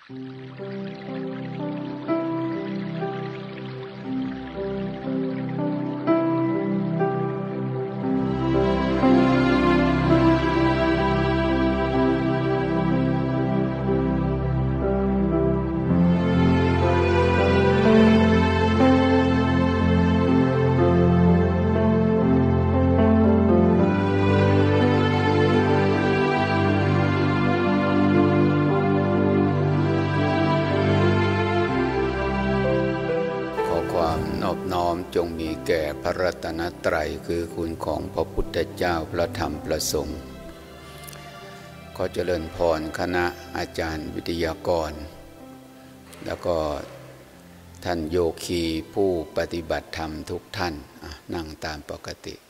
จงมีแก่พระรัตนตรัยคือคุณของพระพุทธเจ้าพระธรรมพระสงฆ์ขอเจริญพรคณะอาจารย์วิทยากรแล้วก็ท่านโยคีผู้ปฏิบัติธรรมทุกท่านนั่งตามปกติ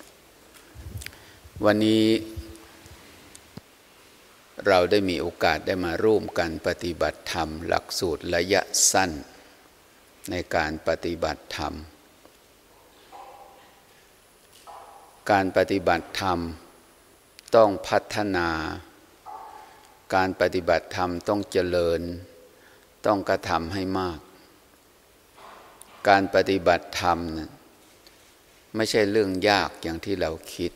วันนี้เราได้มีโอกาสได้มาร่วมกันปฏิบัติธรรมหลักสูตรระยะสั้นในการปฏิบัติธรรมการปฏิบัติธรรมต้องพัฒนาการปฏิบัติธรรมต้องเจริญต้องกระทำให้มากการปฏิบัติธรรมไม่ใช่เรื่องยากอย่างที่เราคิด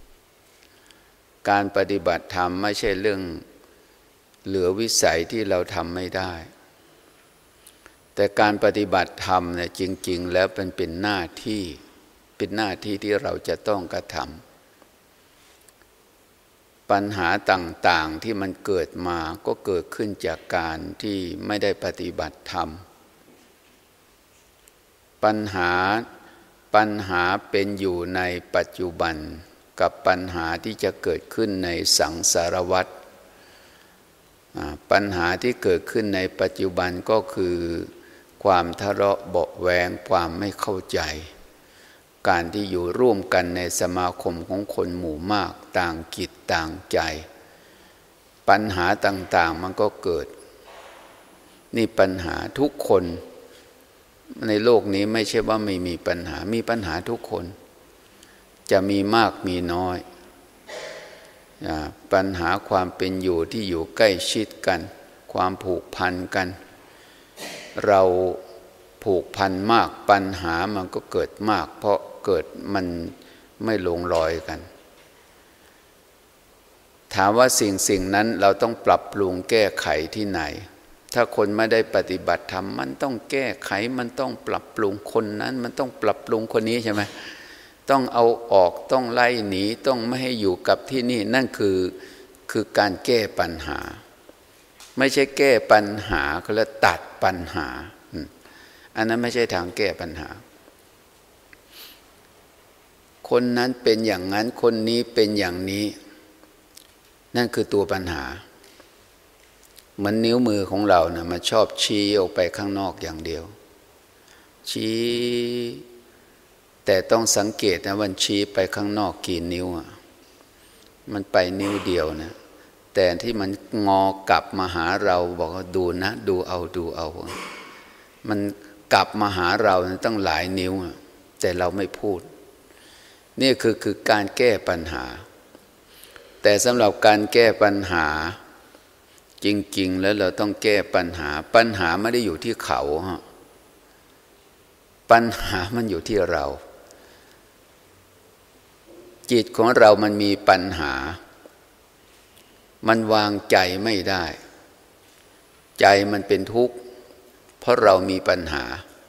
การปฏิบัติธรรมไม่ใช่เรื่องเหลือวิสัยที่เราทำไม่ได้แต่การปฏิบัติธรรมเนี่ยจริงๆแล้วเป็นหน้าที่ที่เราจะต้องกระทำปัญหาต่างๆที่มันเกิดมาก็เกิดขึ้นจากการที่ไม่ได้ปฏิบัติธรรมปัญหาเป็นอยู่ในปัจจุบันกับปัญหาที่จะเกิดขึ้นในสังสารวัฏปัญหาที่เกิดขึ้นในปัจจุบันก็คือความทะเลาะเบาะแว้งความไม่เข้าใจการที่อยู่ร่วมกันในสมาคมของคนหมู่มากต่างจิตต่างใจปัญหาต่างๆมันก็เกิดนี่ปัญหาทุกคนในโลกนี้ไม่ใช่ว่าไม่มีปัญหามีปัญหาทุกคนจะมีมากมีน้อยปัญหาความเป็นอยู่ที่อยู่ใกล้ชิดกันความผูกพันกันเราผูกพันมากปัญหามันก็เกิดมากเพราะเกิดมันไม่ลงรอยกันถามว่าสิ่งนั้นเราต้องปรับปรุงแก้ไขที่ไหนถ้าคนไม่ได้ปฏิบัติธรรมมันต้องแก้ไขมันต้องปรับปรุงคนนั้นมันต้องปรับปรุงคนนี้ใช่ไหมต้องเอาออกต้องไล่หนีต้องไม่ให้อยู่กับที่นี่นั่นคือการแก้ปัญหาไม่ใช่แก้ปัญหาเขาเรียกตัดปัญหาอันนั้นไม่ใช่ทางแก้ปัญหาคนนั้นเป็นอย่างนั้นคนนี้เป็นอย่างนี้นั่นคือตัวปัญหาเหมือนนิ้วมือของเรานะมันชอบชี้ออกไปข้างนอกอย่างเดียวชี้แต่ต้องสังเกตนะวันชี้ไปข้างนอกกี่นิ้วมันไปนิ้วเดียวนะแต่ที่มันงอกลับมาหาเราบอกว่าดูนะดูเอามันกลับมาหาเราตั้งหลายนิ้วแต่เราไม่พูดนี่คือการแก้ปัญหาแต่สำหรับการแก้ปัญหาจริงๆแล้วเราต้องแก้ปัญหาไม่ได้อยู่ที่เขาปัญหามันอยู่ที่เราจิตของเรามันมีปัญหามันวางใจไม่ได้ใจมันเป็นทุกข์เพราะเรามีปัญหา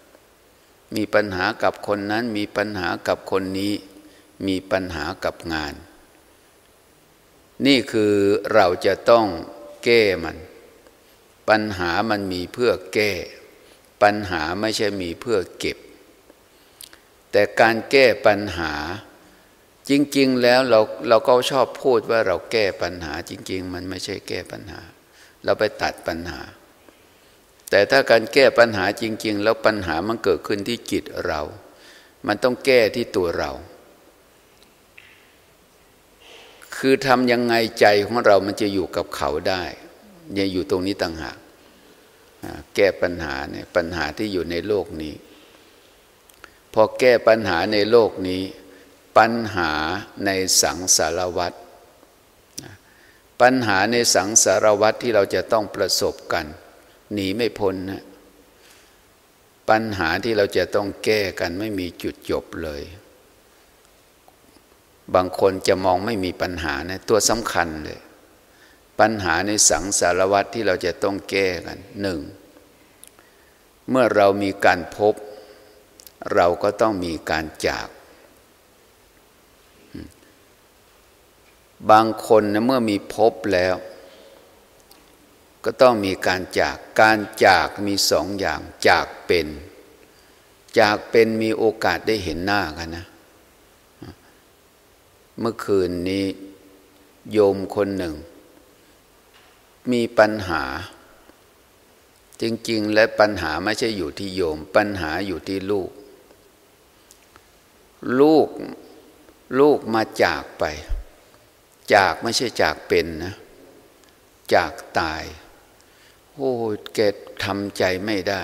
กับคนนั้นมีปัญหากับคนนี้มีปัญหากับงานนี่คือเราจะต้องแก้มันปัญหามันมีเพื่อแก้ปัญหาไม่ใช่มีเพื่อเก็บแต่การแก้ปัญหาจริงๆแล้วเราก็ชอบพูดว่าเราแก้ปัญหาจริงๆมันไม่ใช่แก้ปัญหาเราไปตัดปัญหาแต่ถ้าการแก้ปัญหาจริงๆแล้วปัญหามันเกิดขึ้นที่จิตเรามันต้องแก้ที่ตัวเราคือทำยังไงใจของเรามันจะอยู่กับเขาได้เนี่ยอยู่ตรงนี้ต่างหากแก้ปัญหาเนี่ยปัญหาที่อยู่ในโลกนี้พอแก้ปัญหาในโลกนี้ปัญหาในสังสารวัฏปัญหาในสังสารวัฏที่เราจะต้องประสบกันหนีไม่พ้นนะปัญหาที่เราจะต้องแก้กันไม่มีจุดจบเลยบางคนจะมองไม่มีปัญหานะตัวสำคัญเลยปัญหาในสังสารวัฏที่เราจะต้องแก้กันหนึ่งเมื่อเรามีการพบเราก็ต้องมีการจากบางคนนะเมื่อมีพบแล้วก็ต้องมีการจากการจากมีสองอย่างจากเป็นมีโอกาสได้เห็นหน้ากันนะเมื่อคืนนี้โยมคนหนึ่งมีปัญหาจริงๆและปัญหาไม่ใช่อยู่ที่โยมปัญหาอยู่ที่ลูกมาจากไปจากไม่ใช่จากเป็นนะจากตายโอ้แกทำใจไม่ได้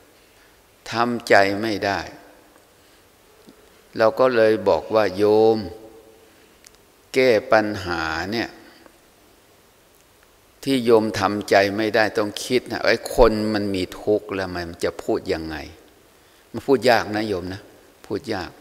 เราก็เลยบอกว่าโยมแก้ปัญหาเนี่ยที่โยมทำใจไม่ได้ต้องคิดนะไอ้คนมันมีทุกข์แล้วมันจะพูดยังไงมันพูดยากนะโยมนะพูดยาก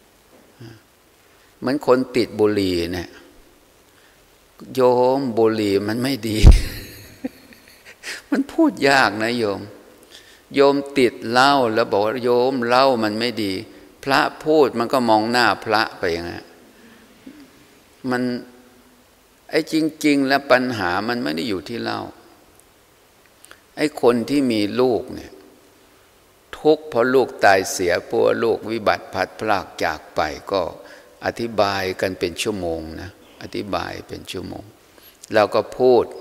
เหมือนคนติดบุหรี่เนี่ยโยมบุหรี่มันไม่ดี มันพูดยากนะโยมติดเหล้าแล้วบอกว่าโยมเหล้ามันไม่ดีพระพูดมันก็มองหน้าพระไปอย่างนั้นมันไอ้จริงๆแล้วปัญหามันไม่ได้อยู่ที่เหล้าไอ้คนที่มีลูกเนี่ยทุกข์เพราะลูกตายเสียเพราะลูกวิบัติพลัดพรากจากไปก็อธิบายกันเป็นชั่วโมงนะอธิบายเป็นชั่วโมงเราก็พูด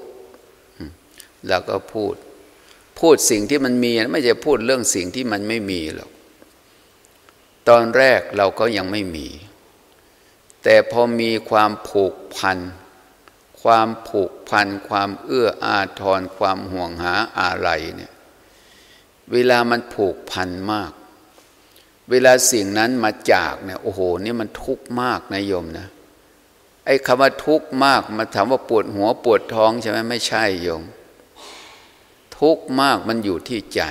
สิ่งที่มันมีไม่ใช่พูดเรื่องสิ่งที่มันไม่มีหรอกตอนแรกเราก็ยังไม่มีแต่พอมีความผูกพันความเอื้ออาทรความห่วงหาอะไรเนี่ยเวลามันผูกพันมากเวลาสิ่งนั้นมาจากเนี่ยโอ้โหนี่มันทุกข์มากนะโยมนะไอ้คำว่าทุกข์มากมาถามว่าปวดหัวปวดท้องใช่ไหมไม่ใช่โยมทุกข์มากมันอยู่ที่ใจ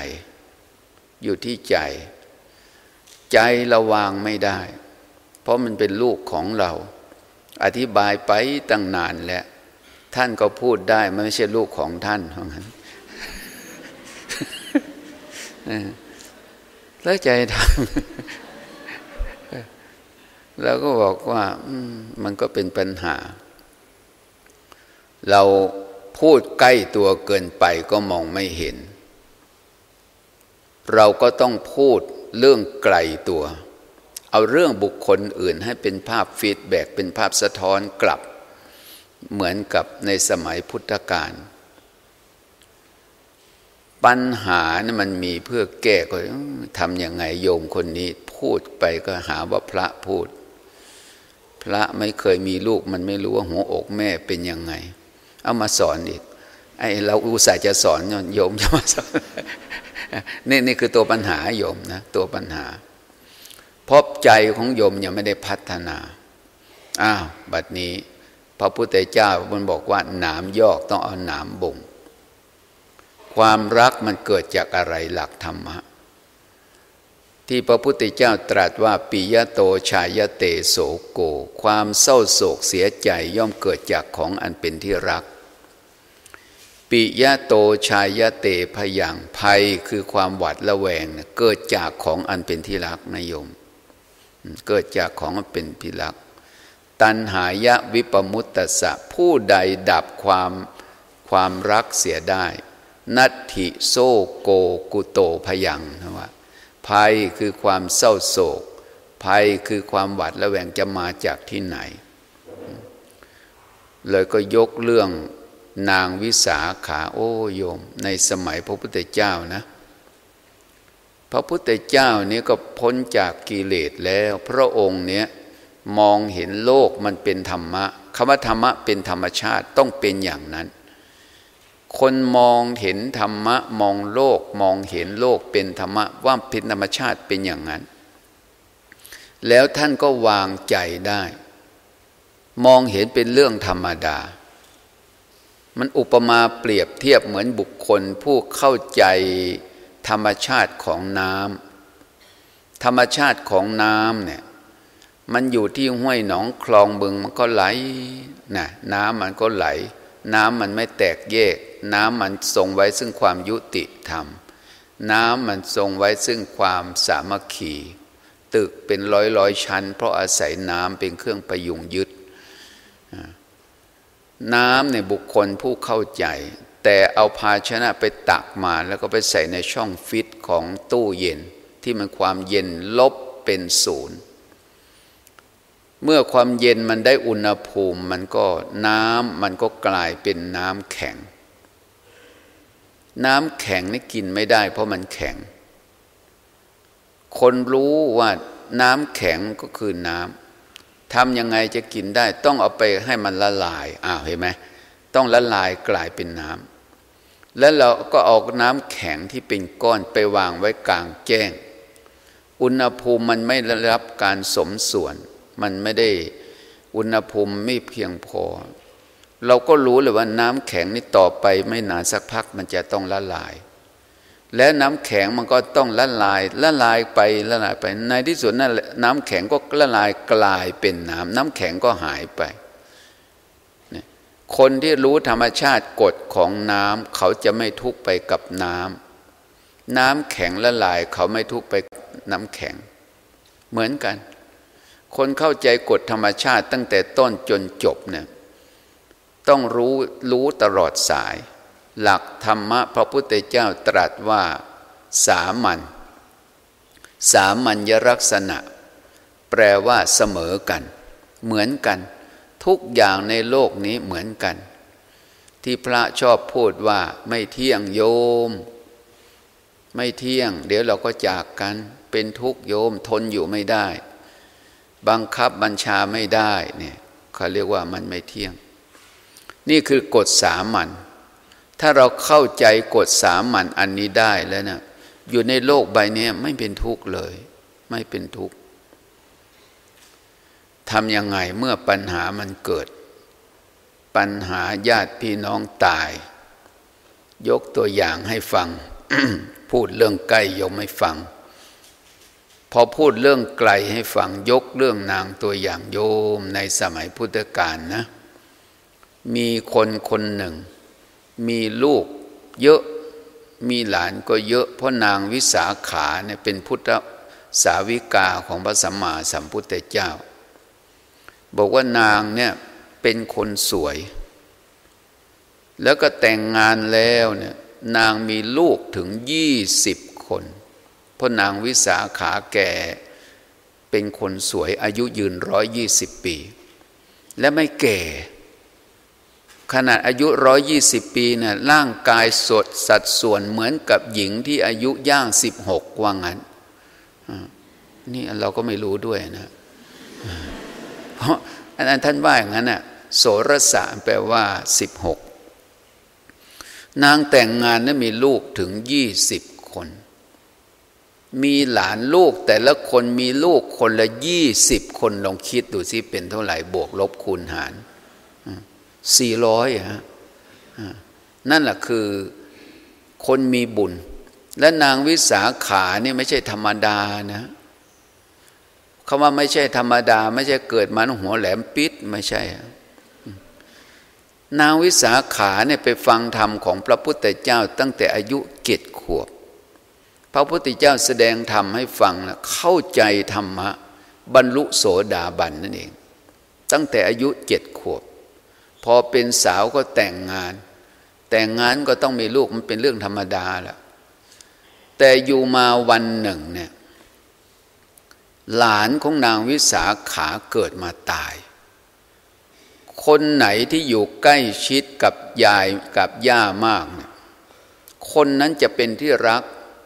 ใจเราวางไม่ได้เพราะมันเป็นลูกของเราอธิบายไปตั้งนานแล้วท่านก็พูดได้มันไม่ใช่ลูกของท่านเพราะงั้นแล้วใจทำแล้วก็บอกว่ามันก็เป็นปัญหาเราพูดใกล้ตัวเกินไปก็มองไม่เห็นเราก็ต้องพูดเรื่องไกลตัวเอาเรื่องบุคคลอื่นให้เป็นภาพฟีดแบ็กเป็นภาพสะท้อนกลับเหมือนกับในสมัยพุทธกาลปัญหาเนี่ยมันมีเพื่อแก้ก็ทำยังไงโยมคนนี้พูดไปก็หาว่าพระพูดพระไม่เคยมีลูกมันไม่รู้ว่าหัวอกแม่เป็นยังไงเอามาสอนอีกไอ้เราอุตส่าห์จะสอนโยมจะมาสอนนี่คือตัวปัญหาโยมนะตัวปัญหาเพราะใจของโยมยังไม่ได้พัฒนาบัดนี้พระพุทธเจ้ามันบอกว่าหนามยอกต้องเอาหนามบ่งความรักมันเกิดจากอะไรหลักธรรมะที่พระพุทธเจ้าตรัสว่าปิยโตชายเตโสโกความเศร้าโศกเสียใจย่อมเกิดจากของอันเป็นที่รักปิยโตชายเตพยังภัยคือความหวาดระแวงเกิดจากของอันเป็นที่รักนะโยมเกิดจากของอันเป็นที่รักตัณหายะวิปมุตตสะผู้ใดดับความรักเสียได้นัตถิโซโกกุโตพยังนะว่าภัยคือความเศร้าโศกภัยคือความหวาดระแวงจะมาจากที่ไหนเลยก็ยกเรื่องนางวิสาขาโอ้โยมในสมัยพระพุทธเจ้านะพระพุทธเจ้านี้ก็พ้นจากกิเลสแล้วพระองค์เนี้ยมองเห็นโลกมันเป็นธรรมะคำว่าธรรมะเป็นธรรมชาติต้องเป็นอย่างนั้นคนมองเห็นธรรมะมองโลกมองเห็นโลกเป็นธรรมะว่าเป็นธรรมชาติเป็นอย่างนั้นแล้วท่านก็วางใจได้มองเห็นเป็นเรื่องธรรมดามันอุปมาเปรียบเทียบเหมือนบุคคลผู้เข้าใจธรรมชาติของน้ำธรรมชาติของน้ำเนี่ยมันอยู่ที่ห้วยหนองคลองบึงมันก็ไหลนะน้ำมันก็ไหลน้ำมันไม่แตกแยกน้ำมันทรงไว้ซึ่งความยุติธรรมน้ำมันทรงไว้ซึ่งความสามัคคีตึกเป็นร้อยชั้นเพราะอาศัยน้ำเป็นเครื่องประยุงยึดน้ำในบุคคลผู้เข้าใจแต่เอาภาชนะไปตักมาแล้วก็ไปใส่ในช่องฟิตของตู้เย็นที่มันความเย็นลบเป็นศูนย์เมื่อความเย็นมันได้อุณหภูมิมันก็น้ำมันก็กลายเป็นน้ำแข็งน้ำแข็งนี่กินไม่ได้เพราะมันแข็งคนรู้ว่าน้ำแข็งก็คือน้ำทำยังไงจะกินได้ต้องเอาไปให้มันละลายเห็นไหมต้องละลายกลายเป็นน้ำแล้วเราก็เอาน้ำแข็งที่เป็นก้อนไปวางไว้กลางแจ้งอุณหภูมิมันไม่ได้รับการสมส่วนมันไม่ได้อุณหภูมิไม่เพียงพอเราก็รู้เลยว่าน้ำแข็งนี่ต่อไปไม่นานสักพักมันจะต้องละลายและน้ำแข็งมันก็ต้องละลายไปในที่สุดนั่นน้ำแข็งก็ละลายกลายเป็นน้ำแข็งก็หายไปคนที่รู้ธรรมชาติกฎของน้ำเขาจะไม่ทุกข์ไปกับน้ำแข็งละลายเขาไม่ทุกข์ไปน้ำแข็งเหมือนกันคนเข้าใจกฎธรรมชาติตั้งแต่ต้นจนจบเนี่ยต้องรู้ตลอดสายหลักธรรมะพระพุทธเจ้าตรัสว่าสามัญลักษณะแปลว่าเสมอกันเหมือนกันทุกอย่างในโลกนี้เหมือนกันที่พระชอบพูดว่าไม่เที่ยงโยมไม่เที่ยงเดี๋ยวเราก็จากกันเป็นทุกข์โยมทนอยู่ไม่ได้บังคับบัญชาไม่ได้เนี่ยเขาเรียกว่ามันไม่เที่ยงนี่คือกฎสามัญถ้าเราเข้าใจกฎสามัญอันนี้ได้แล้วนะอยู่ในโลกใบนี้ไม่เป็นทุกข์เลยไม่เป็นทุกข์ทำยังไงเมื่อปัญหามันเกิดปัญหาญาติพี่น้องตายยกตัวอย่างให้ฟัง พูดเรื่องใกล้ยกไม่ฟังพอพูดเรื่องไกลให้ฟังยกเรื่องนางตัวอย่างโยมในสมัยพุทธกาลนะมีคนหนึ่งมีลูกเยอะมีหลานก็เยอะเพราะนางวิสาขาเนี่ยเป็นพุทธสาวิกาของพระสัมมาสัมพุทธเจ้าบอกว่านางเนี่ยเป็นคนสวยแล้วก็แต่งงานแล้วเนี่ยนางมีลูกถึง20 คนเพราะนางวิสาขาแก่เป็นคนสวยอายุยืน120 ปีและไม่แก่ขนาดอายุ120 ปีเนี่ยร่างกายสดสัดส่วนเหมือนกับหญิงที่อายุย่าง16ว่างั้นนี่เราก็ไม่รู้ด้วยนะเพราะอันนั้นท่านว่าอย่างนั้นน่ะโสรสะแปลว่า16นางแต่งงานนั้นมีลูกถึง20 คนมีหลานลูกแต่ละคนมีลูกคนละ20 คนลองคิดดูสิเป็นเท่าไหร่บวกลบคูณหาร400นั่นแหละคือคนมีบุญและนางวิสาขานี่ไม่ใช่ธรรมดานะคำว่าไม่ใช่ธรรมดาไม่ใช่เกิดมาหัวแหลมปิดไม่ใช่นางวิสาขาเนี่ยไปฟังธรรมของพระพุทธเจ้าตั้งแต่อายุ7 ขวบพระพุทธเจ้าแสดงธรรมให้ฟังแล้วเข้าใจธรรมะบรรลุโสดาบันนั่นเองตั้งแต่อายุ7 ขวบพอเป็นสาวก็แต่งงานก็ต้องมีลูกมันเป็นเรื่องธรรมดาแหละแต่อยู่มาวันหนึ่งเนี่ยหลานของนางวิสาขาเกิดมาตายคนไหนที่อยู่ใกล้ชิดกับยายกับย่ามากเนี่ยคนนั้นจะเป็นที่รัก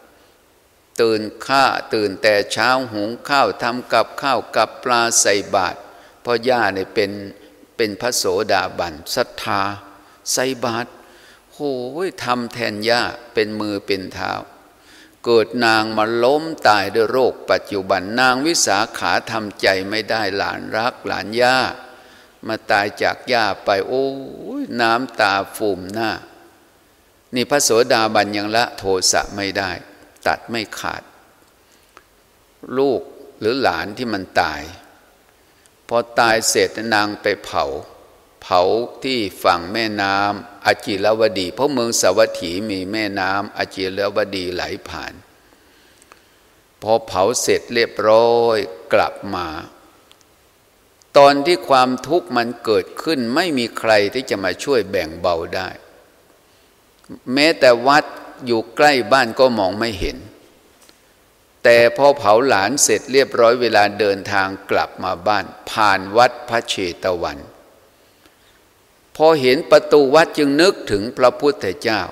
ตื่นแต่เช้าหุงข้าวทำกับข้าวกับปลาใส่บาตรเพราะย่าเนี่ยเป็นพระโสดาบันศรัทธาใส่บาตรโอ้ยทำแทนย่าเป็นมือเป็นเท้าเกิดนางมาล้มตายด้วยโรคปัจจุบันนางวิสาขาทำใจไม่ได้หลานรักหลานย่ามาตายจากหญ้าไปโอ้ยน้ำตาฟูมหน้านี่พระโสดาบันยังละโทสะไม่ได้ตัดไม่ขาดลูกหรือหลานที่มันตายพอตายเสร็จนางไปเผาที่ฝั่งแม่น้ำอจิรวดีเพราะเมืองสาวัตถีมีแม่น้ำอจิรวดีไหลผ่านพอเผาเสร็จเรียบร้อยกลับมาตอนที่ความทุกข์มันเกิดขึ้นไม่มีใครที่จะมาช่วยแบ่งเบาได้แม้แต่วัดอยู่ใกล้บ้านก็มองไม่เห็นแต่พอเผาหลานเสร็จเรียบร้อยเวลาเดินทางกลับมาบ้านผ่านวัดพระเชตวันพอเห็นประตูวัดจึงนึกถึงพระพุทธเจ้า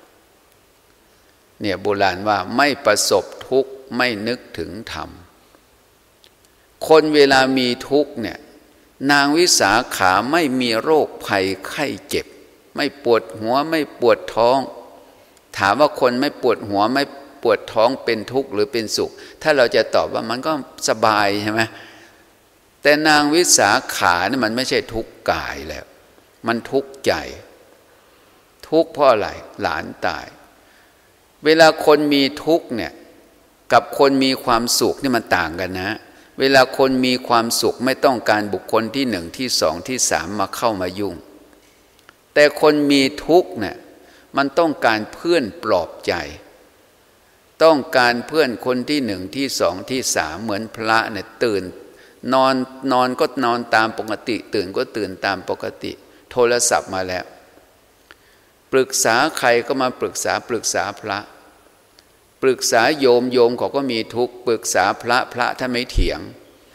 เนี่ยโบราณว่าไม่ประสบทุกข์ไม่นึกถึงธรรมคนเวลามีทุกข์เนี่ยนางวิสาขาไม่มีโรคภัยไข้เจ็บไม่ปวดหัวไม่ปวดท้องถามว่าคนไม่ปวดหัวไม่ปวดท้องเป็นทุกข์หรือเป็นสุขถ้าเราจะตอบว่ามันก็สบายใช่ไหมแต่นางวิสาขาเนี่ยมันไม่ใช่ทุกข์กายแล้วมันทุกข์ใจทุกข์เพราะอะไรหลานตายเวลาคนมีทุกข์เนี่ยกับคนมีความสุขนี่มันต่างกันนะเวลาคนมีความสุขไม่ต้องการบุคคลที่หนึ่งที่สองที่สามมาเข้ามายุ่งแต่คนมีทุกข์เนี่ยมันต้องการเพื่อนปลอบใจต้องการเพื่อนคนที่หนึ่งที่สองที่สามเหมือนพระเนี่ยตื่นนอนก็นอนตามปกติตื่นก็ตื่นตามปกติโทรศัพท์มาแล้วปรึกษาใครก็มาปรึกษาพระปรึกษาโยมเขาก็มีทุกข์ปรึกษาพระถ้าไม่เถียง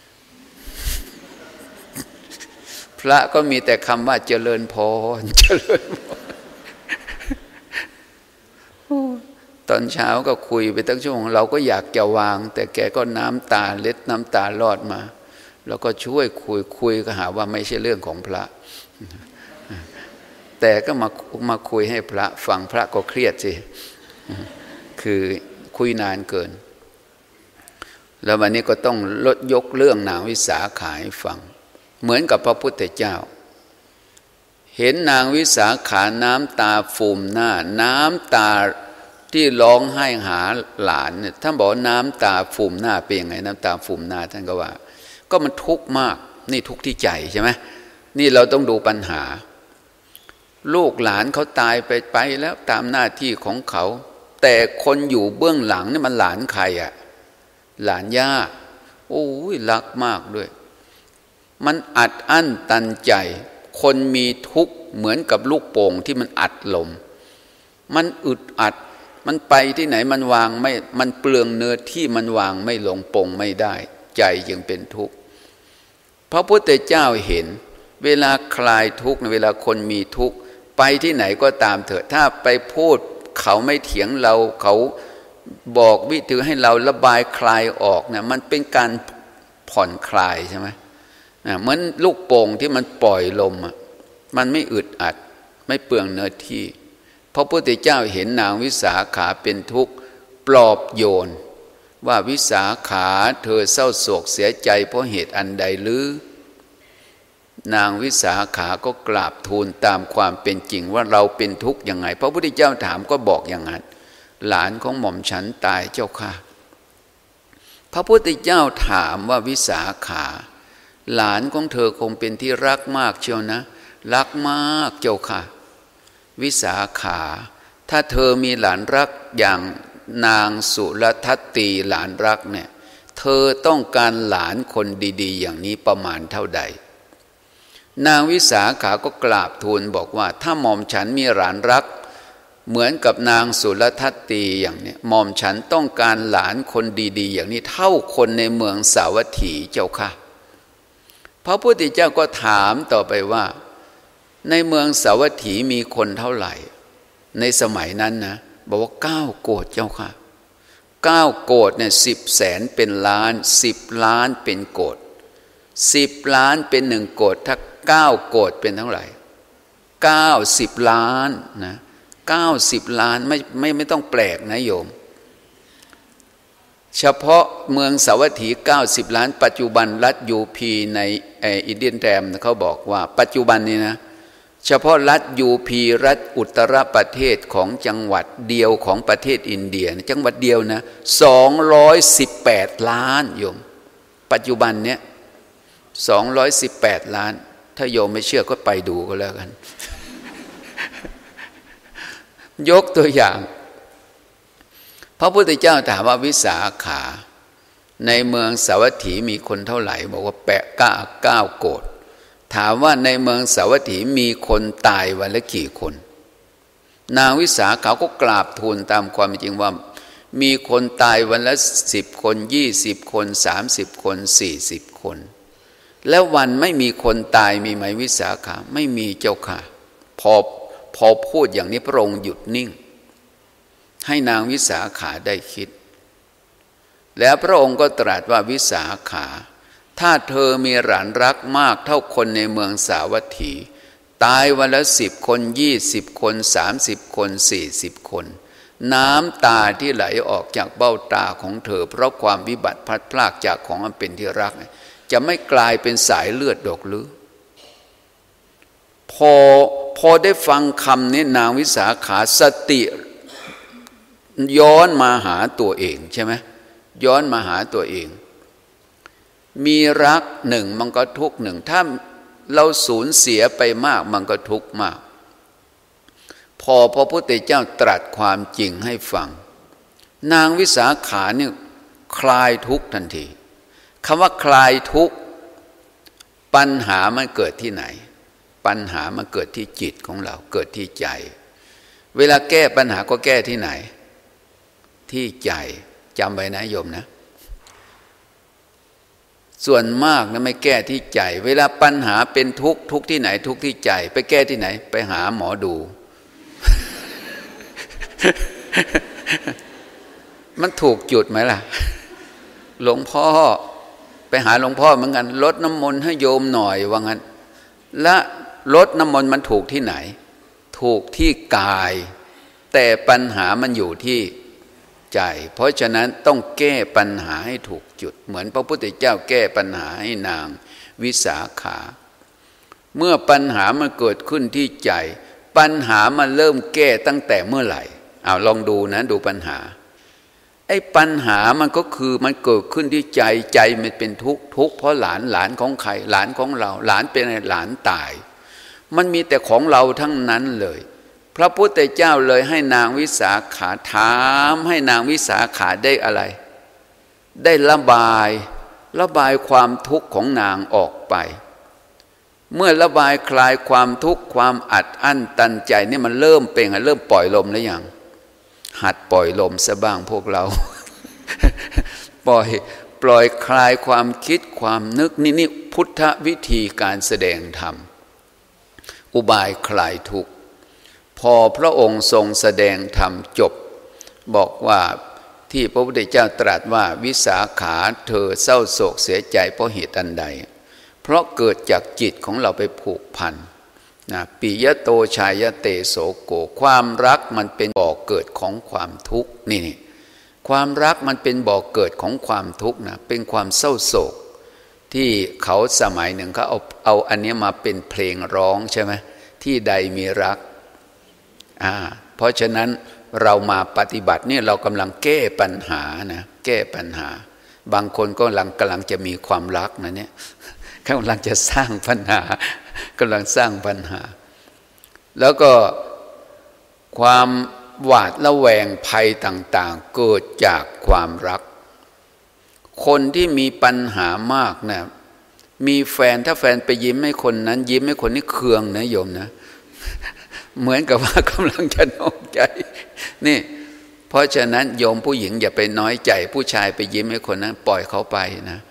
พระก็มีแต่คำว่าเจริญพรเจริญพรตอนเช้าก็คุยไปตั้งชั่วโมงเราก็อยากจะวางแต่แกก็น้ำตาเล็ดน้ำตาลอดมาแล้วก็ช่วยคุยก็หาว่าไม่ใช่เรื่องของพระแต่ก็มาคุยให้พระฟังพระก็เครียดสิคือคุยนานเกินแล้ววันนี้ก็ต้องยกเรื่องนางวิสาขาให้ฟังเหมือนกับพระพุทธเจ้าเห็นนางวิสาขาน้ำตาฟูมหน้าน้ำตาที่ร้องไห้หาหลานเนี่ยท่านบอกน้ำตาฟูมหน้าเป็นยังไงน้ำตาฟูมหน้าท่านก็ว่าก็มันทุกข์มากนี่ทุกข์ที่ใจใช่ไหมนี่เราต้องดูปัญหาลูกหลานเขาตายไปแล้วตามหน้าที่ของเขาแต่คนอยู่เบื้องหลังนี่มันหลานใครอ่ะหลานย่าโอ้ยรักมากด้วยมันอัดอั้นตันใจคนมีทุกข์เหมือนกับลูกโป่งที่มันอัดลมมันอึดอัดมันไปที่ไหนมันวางไม่มันเปลืองเนื้อที่มันวางไม่ลงปงไม่ได้ใจจึงเป็นทุกข์พระพุทธเจ้าเห็นเวลาคลายทุกข์เวลาคนมีทุกข์ไปที่ไหนก็ตามเถอะถ้าไปพูดเขาไม่เถียงเราเขาบอกวิธีให้เราระบายคลายออกเนี่ยมันเป็นการผ่อนคลายใช่ไหมเหมือนลูกโป่งที่มันปล่อยลมมันไม่อึดอัดไม่เปลืองเนื้อที่พระพุทธเจ้าเห็นนางวิสาขาเป็นทุกข์ปลอบโยนว่าวิสาขาเธอเศร้าโศกเสียใจเพราะเหตุอันใดหรือนางวิสาขาก็กราบทูลตามความเป็นจริงว่าเราเป็นทุกข์ยังไงพระพุทธเจ้าถามก็บอกอย่างนั้นหลานของหม่อมฉันตายเจ้าค่ะพระพุทธเจ้าถามว่าวิสาขาหลานของเธอคงเป็นที่รักมากเชียวนะรักมากเจ้าค่ะวิสาขาถ้าเธอมีหลานรักอย่างนางสุรทัตตีหลานรักเนี่ยเธอต้องการหลานคนดีๆอย่างนี้ประมาณเท่าใดนางวิสาขาก็กราบทูลบอกว่าถ้าหม่อมฉันมีหลานรักเหมือนกับนางสุรทัตตีอย่างนี้หม่อมฉันต้องการหลานคนดีๆอย่างนี้เท่าคนในเมืองสาวัตถีเจ้าค่ะพระพุทธเจ้าก็ถามต่อไปว่าในเมืองสาวัตถีมีคนเท่าไหร่ในสมัยนั้นนะบอกว่า9 โกฏเจ้าค่ะ9 โกฏเนี่ย10,000,000เป็นล้าน10 ล้านเป็นโกฏ10 ล้านเป็น1 โกฏถ้า9 โกฏเป็นเท่าไหร่90 ล้านนะ90 ล้านไม่ต้องแปลกนะโยมเฉพาะเมืองสาวัตถี90 ล้านปัจจุบันรัฐยูพีในอินเดียนแรมเขาบอกว่าปัจจุบันนี้นะเฉพาะรัฐยูพีรัฐอุตรประเทศของจังหวัดเดียวของประเทศอินเดียจังหวัดเดียวนะ218 ล้านโยมปัจจุบันเนี้ย218 ล้านถ้าโยมไม่เชื่อก็ไปดูก็แล้วกัน ยกตัวอย่างพระพุทธเจ้าถามว่าวิสาขาในเมืองสาวัตถีมีคนเท่าไหร่บอกว่า9 โกฏถามว่าในเมืองสาวัตถีมีคนตายวันละกี่คนนางวิสาขาก็กราบทูลตามความจริงว่ามีคนตายวันละ10 คน20 คน30 คน40 คนแล้ววันไม่มีคนตายมีไหมวิสาขาไม่มีเจ้าค่ะพอพูดอย่างนี้พระองค์หยุดนิ่งให้นางวิสาขาได้คิดแล้วพระองค์ก็ตรัสว่าวิสาขาถ้าเธอมีหลานรักมากเท่าคนในเมืองสาวัตถีตายวันละ10 คน20 คน30 คน40 คนน้ำตาที่ไหลออกจากเบ้าตาของเธอเพราะความวิบัติพลัดพรากจากของอันเป็นที่รักจะไม่กลายเป็นสายเลือดดอกหรือพอได้ฟังคำนี้นางวิสาขาสติย้อนมาหาตัวเองใช่ไหมย้อนมาหาตัวเองมีรักหนึ่งมันก็ทุกข์หนึ่งถ้าเราสูญเสียไปมากมันก็ทุกข์มากพอพระพุทธเจ้าตรัสความจริงให้ฟังนางวิสาขาเนี่ยคลายทุกข์ทันทีคำว่าคลายทุกข์ปัญหามันเกิดที่ไหนปัญหามันเกิดที่จิตของเราเกิดที่ใจเวลาแก้ปัญหาก็แก้ที่ไหนที่ใจจำไว้นะโยมนะส่วนมากนะไม่แก้ที่ใจเวลาปัญหาเป็นทุกข์ที่ไหนทุกข์ที่ใจไปแก้ที่ไหนไปหาหมอดู มันถูกจุดไหมล่ะหลวงพ่อไปหาหลวงพ่อเหมือนกันลดน้ำมนต์ให้โยมหน่อยว่างั้นและลดน้ำมนต์มันถูกที่ไหนถูกที่กายแต่ปัญหามันอยู่ที่ใจเพราะฉะนั้นต้องแก้ปัญหาให้ถูกจุดเหมือนพระพุทธเจ้าแก้ปัญหาให้นางวิสาขาเมื่อปัญหามันเกิดขึ้นที่ใจปัญหามันเริ่มแก้ตั้งแต่เมื่อไหร่ลองดูนะดูปัญหาไอ้ปัญหามันก็คือมันเกิดขึ้นที่ใจมันเป็นทุกข์เพราะหลานของใครหลานของเราหลานเป็นหลานตายมันมีแต่ของเราทั้งนั้นเลยพระพุทธเจ้าเลยให้นางวิสาขาถามให้นางวิสาขาได้อะไรได้ระบายความทุกข์ของนางออกไปเมื่อระบายคลายความทุกข์ความอัดอั้นตันใจนี่มันเริ่มเป็นเริ่มปล่อยลมแล้วยังหัดปล่อยลมซะบ้างพวกเรา ปล่อยคลายความคิดความนึกนี่พุทธวิธีการแสดงธรรมอุบายคลายทุกข์พอพระองค์ทรงแสดงธรรมจบบอกว่าที่พระพุทธเจ้าตรัสว่าวิสาขาเธอเศร้าโศกเสียใจเพราะเหตุอันใดเพราะเกิดจากจิตของเราไปผูกพันนะปิยโตชายเตโสโกความรักมันเป็นบ่อเกิดของความทุกข์นี่ความรักมันเป็นบ่อเกิดของความทุกข์นะเป็นความเศร้าโศกที่เขาสมัยหนึ่งเขาเอาอันนี้มาเป็นเพลงร้องใช่ไหมที่ใดมีรักเพราะฉะนั้นเรามาปฏิบัตินี่เรากำลังแก้ปัญหานะแก้ปัญหาบางคนก็กำลังจะมีความรักนะเนี่ยกำลังจะสร้างปัญหากำลังสร้างปัญหาแล้วก็ความหวาดระแวงภัยต่างๆเกิดจากความรักคนที่มีปัญหามากนะมีแฟนถ้าแฟนไปยิ้มให้คนนั้นยิ้มให้คนนี้เคืองนะโยมนะเหมือนกับว่ากำลังจะนอกใจนี่เพราะฉะนั้นโยมผู้หญิงอย่าไปน้อยใจผู้ชายไปยิ้มให้คนนั้นปล่อยเขาไปนะ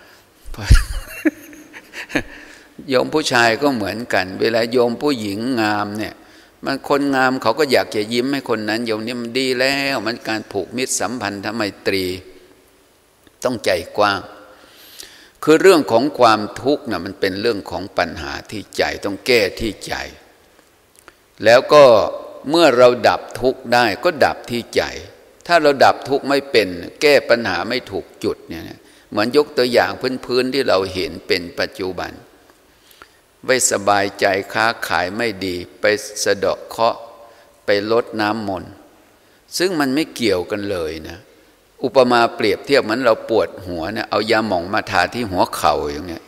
โยมผู้ชายก็เหมือนกันเวลาโยมผู้หญิงงามเนี่ยมันคนงามเขาก็อยากจะยิ้มให้คนนั้นโยมนี่มันดีแล้วมันการผูกมิตรสัมพันธไมตรีต้องใจกว้างคือเรื่องของความทุกข์นะมันเป็นเรื่องของปัญหาที่ใจต้องแก้ที่ใจแล้วก็เมื่อเราดับทุกข์ได้ก็ดับที่ใจถ้าเราดับทุกข์ไม่เป็นแก้ปัญหาไม่ถูกจุดเนี่ยเหมือนยกตัวอย่างพื้นๆที่เราเห็นเป็นปัจจุบันไม่สบายใจค้าขายไม่ดีไปสะเดาะเคราะห์ไปลดน้ำมนต์ซึ่งมันไม่เกี่ยวกันเลยนะอุปมาเปรียบเทียบเหมือนเราปวดหัวเนี่ยเอายาหม่องมาทาที่หัวเข่าอย่างเงี้ย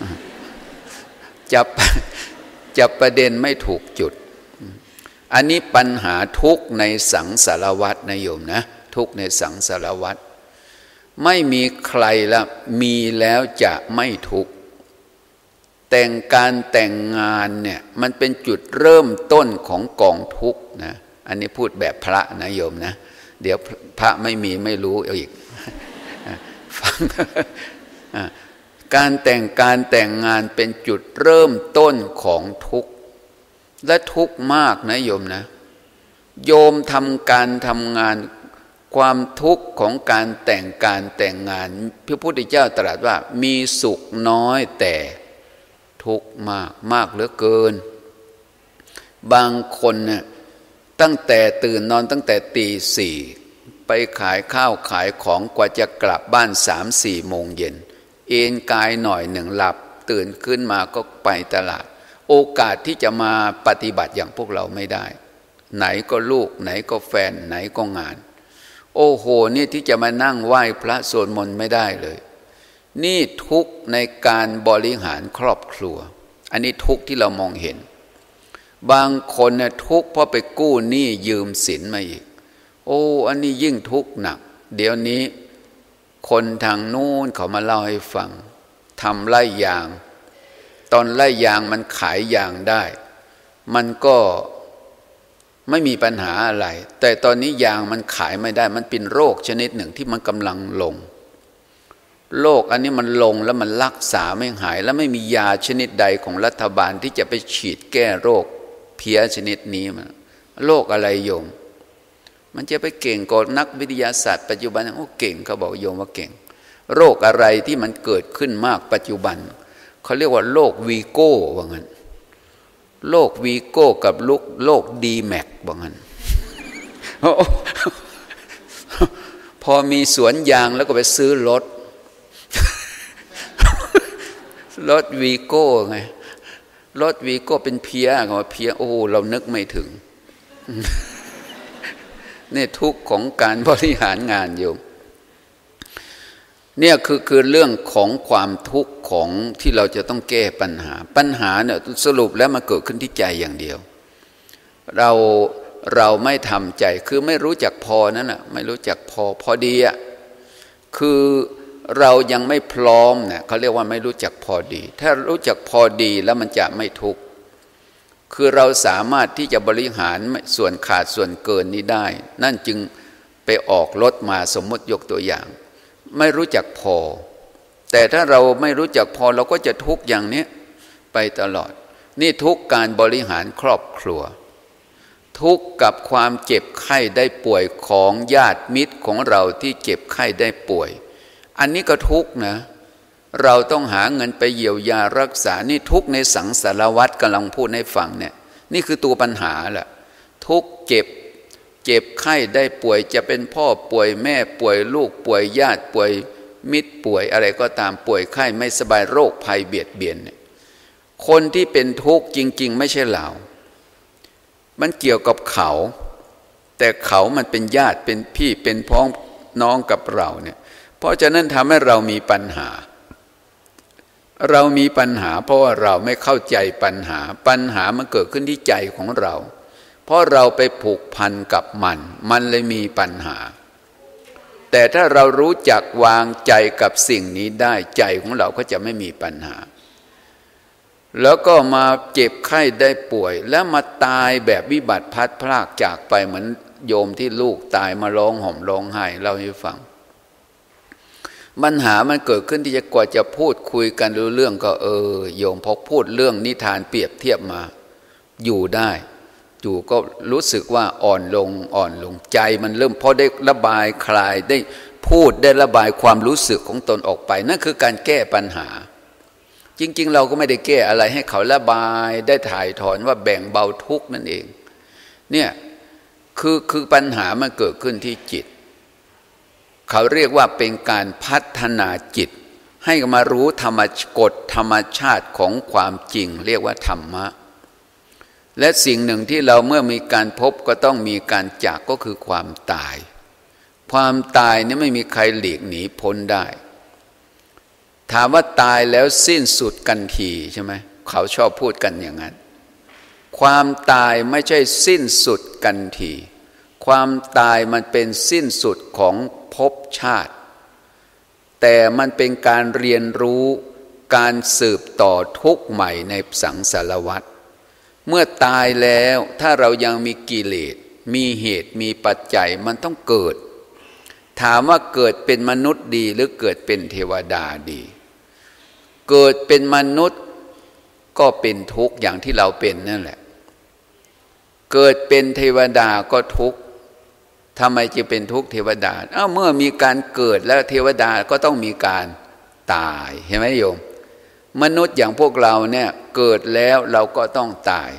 จับประเด็นไม่ถูกจุดอันนี้ปัญหาทุกข์ในสังสารวัฏนะโยมนะทุกข์ในสังสารวัฏไม่มีใครละมีแล้วจะไม่ทุกข์แต่งการแต่งงานเนี่ยมันเป็นจุดเริ่มต้นของกองทุกข์นะอันนี้พูดแบบพระนะโยมนะเดี๋ยวพระไม่มีไม่รู้อีกฟังการแต่งงานเป็นจุดเริ่มต้นของทุกข์และทุกข์มากนะโยมนะโยมทำงานความทุกข์ของการแต่งงานพระพุทธเจ้าตรัสว่ามีสุขน้อยแต่ทุกข์มากเหลือเกินบางคนเนี่ยตั้งแต่ตื่นนอนตั้งแต่ตี 4ไปขายข้าวขายของกว่าจะกลับบ้าน 3-4 โมงเย็นเอนกายหน่อยหนึ่งหลับตื่นขึ้นมาก็ไปตลาดโอกาสที่จะมาปฏิบัติอย่างพวกเราไม่ได้ไหนก็ลูกไหนก็แฟนไหนก็งานโอ้โหนี่ที่จะมานั่งไหว้พระสวดมนต์ไม่ได้เลยนี่ทุกข์ในการบริหารครอบครัวอันนี้ทุกข์ที่เรามองเห็นบางคนเนี่ยทุกข์เพราะไปกู้หนี้ยืมสินมาอีกโอ้อันนี้ยิ่งทุกข์หนักเดี๋ยวนี้คนทางนู้นเขามาเล่าให้ฟังทำไร่ยางตอนไร่ยางมันขายยางได้มันก็ไม่มีปัญหาอะไรแต่ตอนนี้ยางมันขายไม่ได้มันเป็นโรคชนิดหนึ่งที่มันกำลังลงโรคอันนี้มันลงแล้วมันรักษาไม่หายแล้วไม่มียาชนิดใดของรัฐบาลที่จะไปฉีดแก้โรคเพี้ยชนิดนี้มันโรคอะไรโยมมันจะไปเก่งกว่านักวิทยาศาสตร์ปัจจุบันโอ้เก่งเขาบอกโยมว่าเก่งโรคอะไรที่มันเกิดขึ้นมากปัจจุบันเขาเรียกว่าโรควีโก้ว่างั้นโรควีโก้กับโรคดีแม็กว่างั้นพอมีสวนยางแล้วก็ไปซื้อรถวีโก้ไงรถวีโก้เป็นเพี้ยก็เพี้ยโอ้เรานึกไม่ถึงนี่ทุกข์ของการบริหารงานโยมเนี่ยคือเรื่องของความทุกข์ของที่เราจะต้องแก้ปัญหาเนี่ยสรุปแล้วมันเกิดขึ้นที่ใจอย่างเดียวเราไม่ทำใจคือไม่รู้จักพอนั่นแหละไม่รู้จักพอดีอ่ะคือเรายังไม่พร้อมเนี่ยเขาเรียกว่าไม่รู้จักพอดีถ้ารู้จักพอดีแล้วมันจะไม่ทุกข์คือเราสามารถที่จะบริหารส่วนขาดส่วนเกินนี้ได้นั่นจึงไปออกรถมาสมมติยกตัวอย่างไม่รู้จักพอแต่ถ้าเราไม่รู้จักพอเราก็จะทุกข์อย่างนี้ไปตลอดนี่ทุกข์การบริหารครอบครัวทุกข์กับความเจ็บไข้ได้ป่วยของญาติมิตรของเราที่เจ็บไข้ได้ป่วยอันนี้ก็ทุกข์นะเราต้องหาเงินไปเยียวยารักษานี่ทุกข์ในสังสารวัฏกำลังพูดให้ฟังเนี่ยนี่คือตัวปัญหาแหละทุกข์เจ็บไข้ได้ป่วยจะเป็นพ่อป่วยแม่ป่วยลูกป่วยญาติป่วยมิตรป่วยอะไรก็ตามป่วยไข้ไม่สบายโรคภัยเบียดเบียนเนี่ยคนที่เป็นทุกข์จริงๆไม่ใช่เรามันเกี่ยวกับเขาแต่เขามันเป็นญาติเป็นพี่เป็นพ้องน้องกับเราเนี่ยเพราะฉะนั้นทำให้เรามีปัญหาเพราะว่าเราไม่เข้าใจปัญหามันเกิดขึ้นที่ใจของเราเพราะเราไปผูกพันกับมันเลยมีปัญหาแต่ถ้าเรารู้จักวางใจกับสิ่งนี้ได้ใจของเราก็จะไม่มีปัญหาแล้วก็มาเจ็บไข้ได้ป่วยแล้วมาตายแบบวิบัติพลัดพรากจากไปเหมือนโยมที่ลูกตายมาร้องห่มร้องไห้เล่าให้ฟังปัญหามันเกิดขึ้นที่จะกว่าจะพูดคุยกันรู้เรื่องก็โยมพอพูดเรื่องนิทานเปรียบเทียบมาอยู่ได้อยู่ก็รู้สึกว่าอ่อนลงใจมันเริ่มพอได้ระบายคลายได้พูดได้ระบายความรู้สึกของตนออกไปนั่นคือการแก้ปัญหาจริงๆเราก็ไม่ได้แก้อะไรให้เขาระบายได้ถ่ายถอนว่าแบ่งเบาทุกข์นั่นเองเนี่ยคือปัญหามันเกิดขึ้นที่จิตเขาเรียกว่าเป็นการพัฒนาจิตให้มารู้กฎธรรมชาติของความจริงเรียกว่าธรรมะและสิ่งหนึ่งที่เราเมื่อมีการพบก็ต้องมีการจากก็คือความตายความตายนี่ไม่มีใครหลีกหนีพ้นได้ถามว่าตายแล้วสิ้นสุดกันทีใช่ไหมเขาชอบพูดกันอย่างนั้นความตายไม่ใช่สิ้นสุดกันทีความตายมันเป็นสิ้นสุดของภพชาติแต่มันเป็นการเรียนรู้การสืบต่อทุกข์ใหม่ในสังสารวัฏเมื่อตายแล้วถ้าเรายังมีกิเลสมีเหตุมีปัจจัยมันต้องเกิดถามว่าเกิดเป็นมนุษย์ดีหรือเกิดเป็นเทวดาดีเกิดเป็นมนุษย์ก็เป็นทุกข์อย่างที่เราเป็นนั่นแหละเกิดเป็นเทวดาก็ทุกข์ทำไมจึงเป็นทุกข์เทวดาเมื่อมีการเกิดแล้วเทวดาก็ต้องมีการตายเห็นไหมโยมมนุษย์อย่างพวกเราเนี่ยเกิดแล้วเราก็ต้องตาย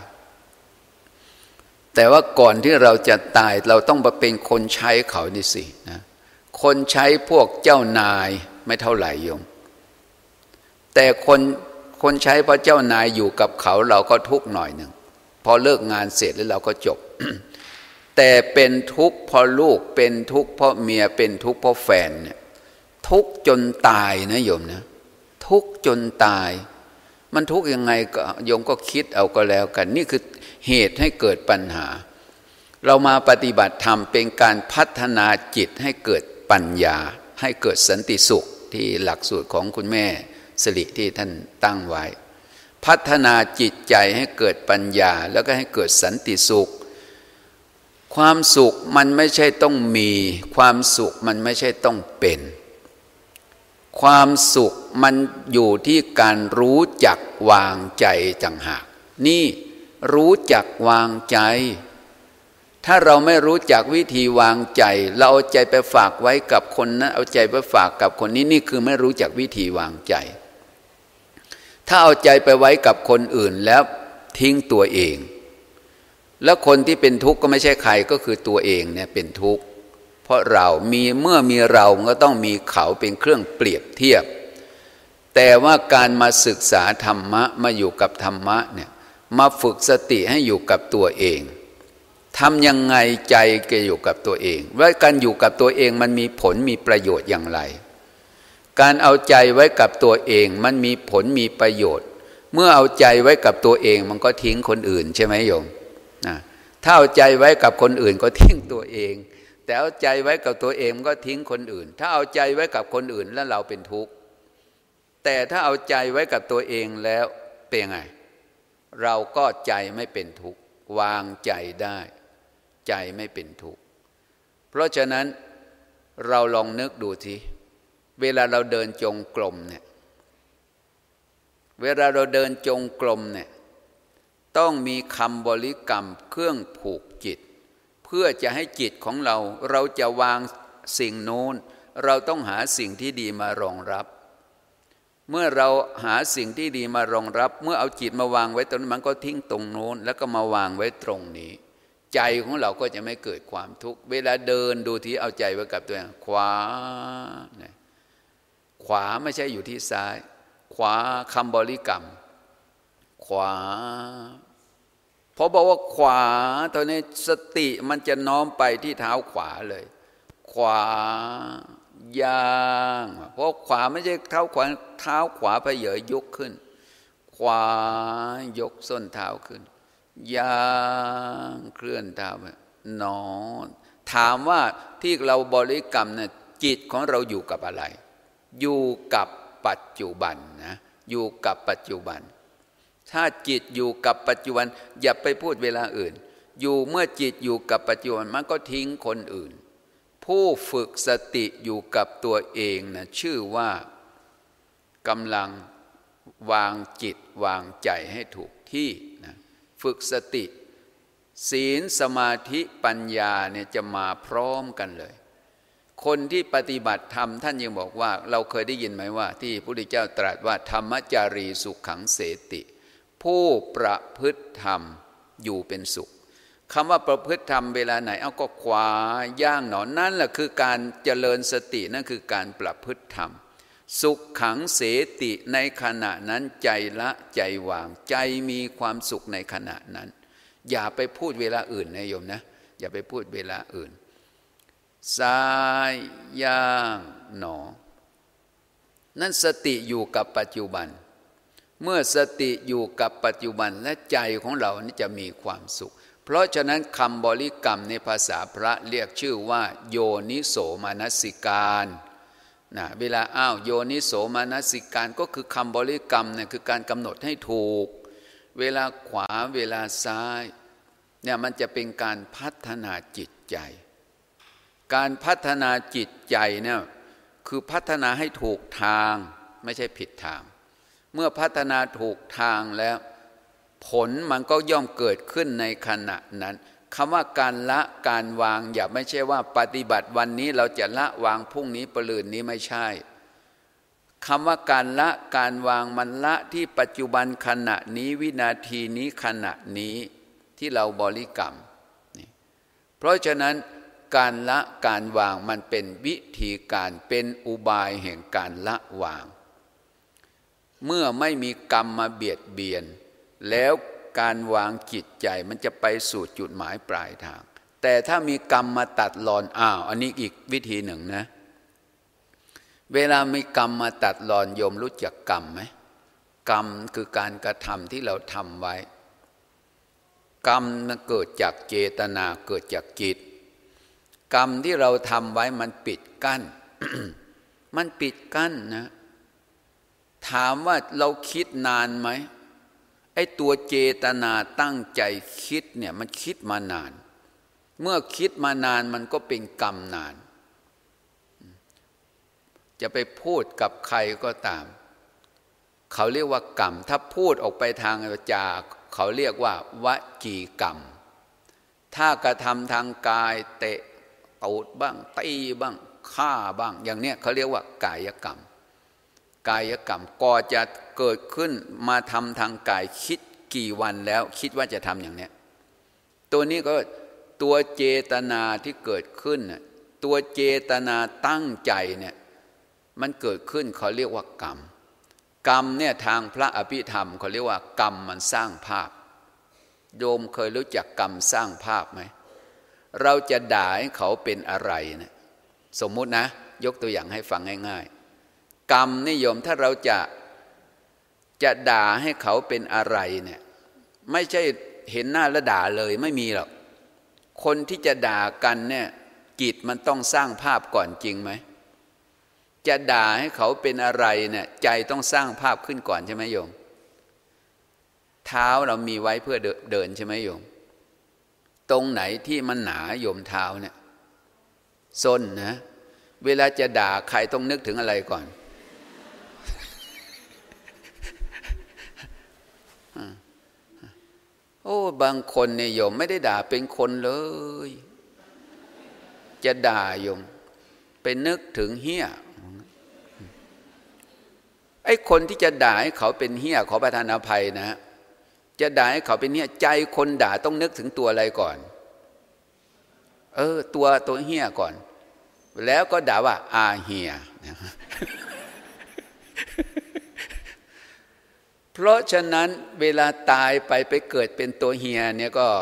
แต่ว่าก่อนที่เราจะตายเราต้องมาเป็นคนใช้เขานี่สินะคนใช้พวกเจ้านายไม่เท่าไหร่โยมแต่คนใช้เพราะเจ้านายอยู่กับเขาเราก็ทุกข์หน่อยหนึ่งพอเลิกงานเสร็จแล้วเราก็จบ แต่เป็นทุกข์เพราะลูกเป็นทุกข์เพราะเมียเป็นทุกข์เพราะแฟนเนี่ยทุกข์จนตายนะโยมนะทุกข์จนตายมันทุกข์ยังไงก็โยมก็คิดเอาก็แล้วกันนี่คือเหตุให้เกิดปัญหาเรามาปฏิบัติธรรมเป็นการพัฒนาจิตให้เกิดปัญญาให้เกิดสันติสุขที่หลักสูตรของคุณแม่สิริที่ท่านตั้งไว้พัฒนาจิตใจให้เกิดปัญญาแล้วก็ให้เกิดสันติสุขความสุขมันไม่ใช่ต้องมีความสุขมันไม่ใช่ต้องเป็นความสุขมันอยู่ที่การรู้จักวางใจต่างหากนี่รู้จักวางใจถ้าเราไม่รู้จักวิธีวางใจเราเอาใจไปฝากไว้กับคนนั้นเอาใจไปฝากกับคนนี้นี่คือไม่รู้จักวิธีวางใจถ้าเอาใจไปไว้กับคนอื่นแล้วทิ้งตัวเองแล้วคนที่เป็นทุกข์ก็ไม่ใช่ใครก็คือตัวเองเนี่ยเป็นทุกข์เพราะเราเมื่อมีเราก็ต้องมีเขาเป็นเครื่องเปรียบเทียบแต่ว่าการมาศึกษาธรรมะมาอยู่กับธรรมะเนี่ยมาฝึกสติให้อยู่กับตัวเองทำยังไงใจจะอยู่กับตัวเองว่าการอยู่กับตัวเองมันมีผลมีประโยชน์อย่างไรการเอาใจไว้กับตัวเองมันมีผลมีประโยชน์เมื่อเอาใจไว้กับตัวเองมันก็ทิ้งคนอื่นใช่ไหมโยมถ้าเอาใจไว้กับคนอื่นก็ทิ้งตัวเองแต่เอาใจไว้กับตัวเองมันก็ทิ้งคนอื่นถ้าเอาใจไว้กับคนอื่นแล้วเราเป็นทุกข์แต่ถ้าเอาใจไว้กับตัวเองแล้วเป็นไงเราก็ใจไม่เป็นทุกข์วางใจได้ใจไม่เป็นทุกข์เพราะฉะนั้นเราลองนึกดูทีเวลาเราเดินจงกรมเนี่ยเวลาเราเดินจงกรมเนี่ยต้องมีคำบริกรรมเครื่องผูกจิตเพื่อจะให้จิตของเราจะวางสิ่งโน้นเราต้องหาสิ่งที่ดีมารองรับเมื่อเราหาสิ่งที่ดีมารองรับเมื่อเอาจิตมาวางไว้ตรงนั้นมันก็ทิ้งตรงโน้นแล้วก็มาวางไว้ตรงนี้ใจของเราก็จะไม่เกิดความทุกข์เวลาเดินดูที่เอาใจไว้กับตัวเองขวาขวาไม่ใช่อยู่ที่ซ้ายขวาคำบริกรรมขวาพอบอกว่าขวาตอนนี้สติมันจะน้อมไปที่เท้าขวาเลยขวาย่างเพราะขวาไม่ใช่เท้าขวาไปเหยยกขึ้นขวายกส้นเท้าขึ้นย่างเคลื่อนเท้านอนถามว่าที่เราบริกรรมเนี่ยจิตของเราอยู่กับอะไรอยู่กับปัจจุบันนะอยู่กับปัจจุบันถ้าจิตอยู่กับปัจจุบันอย่าไปพูดเวลาอื่นอยู่เมื่อจิตอยู่กับปัจจุบันมันก็ทิ้งคนอื่นผู้ฝึกสติอยู่กับตัวเองนะชื่อว่ากำลังวางจิตวางใจให้ถูกที่นะฝึกสติศีลสมาธิปัญญาเนี่ยจะมาพร้อมกันเลยคนที่ปฏิบัติธรรมท่านยังบอกว่าเราเคยได้ยินไหมว่าที่พระพุทธเจ้าตรัสว่าธรรมจารีสุขขังเสติผู้ประพฤติธรรมอยู่เป็นสุขคำว่าประพฤติธรรมเวลาไหนเอาก็ขวาย่างหนอนั่นแหละคือการเจริญสตินั่นคือการประพฤติธรรมสุขขังเสติในขณะนั้นใจละใจวางใจมีความสุขในขณะนั้นอย่าไปพูดเวลาอื่นนะโยมนะอย่าไปพูดเวลาอื่นซ้ายย่างหนอนั่นสติอยู่กับปัจจุบันเมื่อสติอยู่กับปัจจุบันและใจของเรานี่จะมีความสุขเพราะฉะนั้นคำบริกรรมในภาษาพระเรียกชื่อว่าโยนิโสมนสิการนะเวลาโยนิโสมนสิการก็คือคำบริกรรมเนี่ยคือการกำหนดให้ถูกเวลาขวาเวลาซ้ายเนี่ยมันจะเป็นการพัฒนาจิตใจการพัฒนาจิตใจเนี่ยคือพัฒนาให้ถูกทางไม่ใช่ผิดทางเมื่อพัฒนาถูกทางแล้วผลมันก็ย่อมเกิดขึ้นในขณะนั้นคำว่าการละการวางอย่าไม่ใช่ว่าปฏิบัติวันนี้เราจะละวางพรุ่งนี้ปรืนนี้ไม่ใช่คำว่าการละการวางมันละที่ปัจจุบันขณะนี้วินาทีนี้ขณะนี้ที่เราบริกรรมนี่เพราะฉะนั้นการละการวางมันเป็นวิธีการเป็นอุบายแห่งการละวางเมื่อไม่มีกรรมมาเบียดเบียนแล้วการวางจิตใจมันจะไปสู่จุดหมายปลายทางแต่ถ้ามีกรรมมาตัดรอนอันนี้อีกวิธีหนึ่งนะเวลามีกรรมมาตัดรอนโยมรู้จักกรรมไหมกรรมคือการกระทำที่เราทำไว้กรรมเกิดจากเจตนาเกิดจากจิตกรรมที่เราทำไว้มันปิดกั้น มันปิดกั้นนะถามว่าเราคิดนานไหมไอ้ตัวเจตนาตั้งใจคิดเนี่ยมันคิดมานานเมื่อคิดมานานมันก็เป็นกรรมนานจะไปพูดกับใครก็ตามเขาเรียกว่ากรรมถ้าพูดออกไปทางวาจาเขาเรียกว่าวจีกรรมถ้ากระทำทางกายเตะตูดบ้างตีบ้างฆ่าบ้างอย่างเนี้ยเขาเรียกว่ากายกรรมกายกรรมก่อจะเกิดขึ้นมาทำทางกายคิดกี่วันแล้วคิดว่าจะทำอย่างเนี้ยตัวนี้ก็ตัวเจตนาที่เกิดขึ้นตัวเจตนาตั้งใจเนี่ยมันเกิดขึ้นเขาเรียกว่ากรรมกรรมเนี่ยทางพระอภิธรรมเขาเรียกว่ากรรมมันสร้างภาพโยมเคยรู้จักกรรมสร้างภาพไหมเราจะด่าให้เขาเป็นอะไรนะสมมุตินะยกตัวอย่างให้ฟังง่ายๆกรรมนิยมถ้าเราจะด่าให้เขาเป็นอะไรเนี่ยไม่ใช่เห็นหน้าแล้วด่าเลยไม่มีหรอกคนที่จะด่ากันเนี่ยจิตมันต้องสร้างภาพก่อนจริงไหมจะด่าให้เขาเป็นอะไรเนี่ยใจต้องสร้างภาพขึ้นก่อนใช่ไหมโยมเท้าเรามีไว้เพื่อเดินใช่ไหมโยมตรงไหนที่มันหนาโยมเท้าเนี่ยส้นนะเวลาจะด่าใครต้องนึกถึงอะไรก่อนโอ้บางคนเนี่ยโยมไม่ได้ด่าเป็นคนเลยจะด่าโยมไปนึกถึงเหี้ยไอ้คนที่จะด่าให้เขาเป็นเหี้ยขอประทานอภัยนะจะด่าให้เขาเป็นเหี้ยใจคนด่าต้องนึกถึงตัวอะไรก่อนตัวเหี้ยก่อนแล้วก็ด่าว่าอาเหี้ยเพราะฉะนั้นเวลาตายไปเกิดเป็นตัวเฮียเนี่ยก็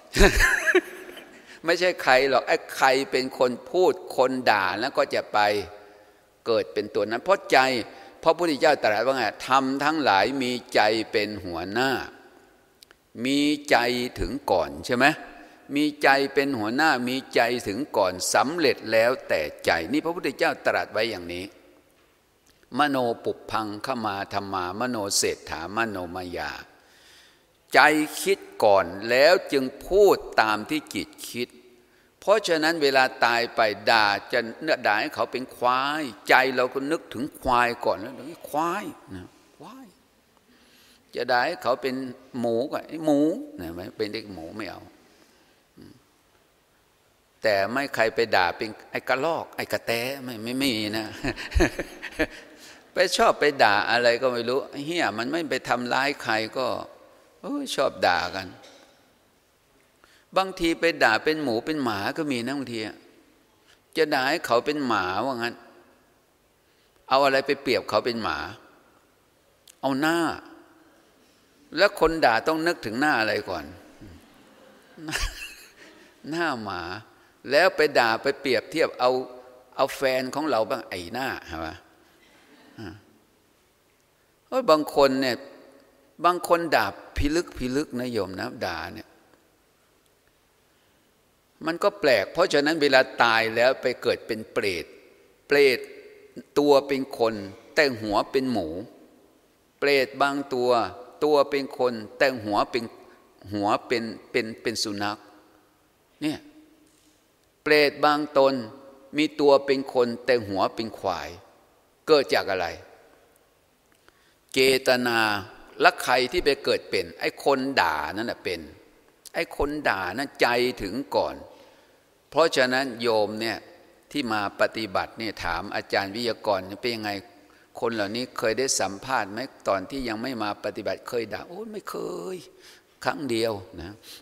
ไม่ใช่ใครหรอกไอ้ใครเป็นคนพูดคนด่าแล้วก็จะไปเกิดเป็นตัวนั้นเพราะใจพระพุทธเจ้าตรัสว่าไงธรรมทั้งหลายมีใจเป็นหัวหน้ามีใจถึงก่อนใช่ไหมมีใจเป็นหัวหน้ามีใจถึงก่อนสำเร็จแล้วแต่ใจนี่พระพุทธเจ้าตรัสไว้อย่างนี้มโนปุพพังขมาธรรมามโนเศรษฐามโนมายาใจคิดก่อนแล้วจึงพูดตามที่จิตคิดเพราะฉะนั้นเวลาตายไปด่าจะด่าให้เขาเป็นควายใจเราก็นึกถึงควายก่อนแล้วควายนะควายจะด่าให้เขาเป็นหมูก็ไอ้หมูนะไม่เป็นเด็กหมูไม่เอาแต่ไม่ใครไปด่าเป็นไอ้กระลอกไอ้กระแตไม่มีนะ ไปชอบไปด่าอะไรก็ไม่รู้เฮียมันไม่ไปทำร้ายใครก็ชอบด่ากันบางทีไปด่าเป็นหมูเป็นหมาก็มีนะบางทีจะด่าให้เขาเป็นหมาว่างั้นเอาอะไรไปเปรียบเขาเป็นหมาเอาหน้าแล้วคนด่าต้องนึกถึงหน้าอะไรก่อนหน้าหมาแล้วไปด่าไปเปรียบเทียบเอาแฟนของเราบ้างไอ้หน้าใช่ไหมบางคนเนี่ยบางคนด่าพิลึกนะโยมนะด่าเนี่ยมันก็แปลกเพราะฉะนั้นเวลาตายแล้วไปเกิดเป็นเปรตตัวเป็นคนแต่หัวเป็นหมูเปรตบางตัวเป็นคนแต่หัวเป็นสุนัขเนี่ยเปรตบางตนมีตัวเป็นคนแต่หัวเป็นควายเกิดจากอะไรเจตนาและใครที่ไปเกิดเป็นไอ้คนด่านั่นแหละเป็นไอ้คนด่านั้นใจถึงก่อนเพราะฉะนั้นโยมเนี่ยที่มาปฏิบัติเนี่ยถามอาจารย์วิทยากรเป็นยังไงคนเหล่านี้เคยได้สัมภาษณ์ไหมตอนที่ยังไม่มาปฏิบัติเคยด่าโอ้ไม่เคยครั้งเดียวนะ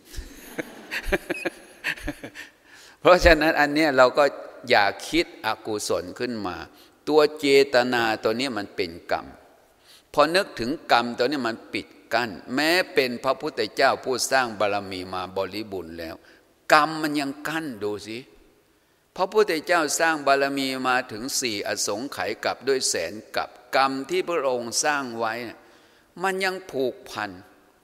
เพราะฉะนั้นอันเนี้ยเราก็อย่าคิดอกุศลขึ้นมาตัวเจตนาตัวนี้มันเป็นกรรมพอนึกถึงกรรมตัวนี้มันปิดกั้นแม้เป็นพระพุทธเจ้าผู้สร้างบารมีมาบริบูรณ์แล้วกรรมมันยังกั้นดูสิพระพุทธเจ้าสร้างบารมีมาถึง4 อสงไขยกับด้วยแสนกับกรรมที่พระองค์สร้างไว้มันยังผูกพัน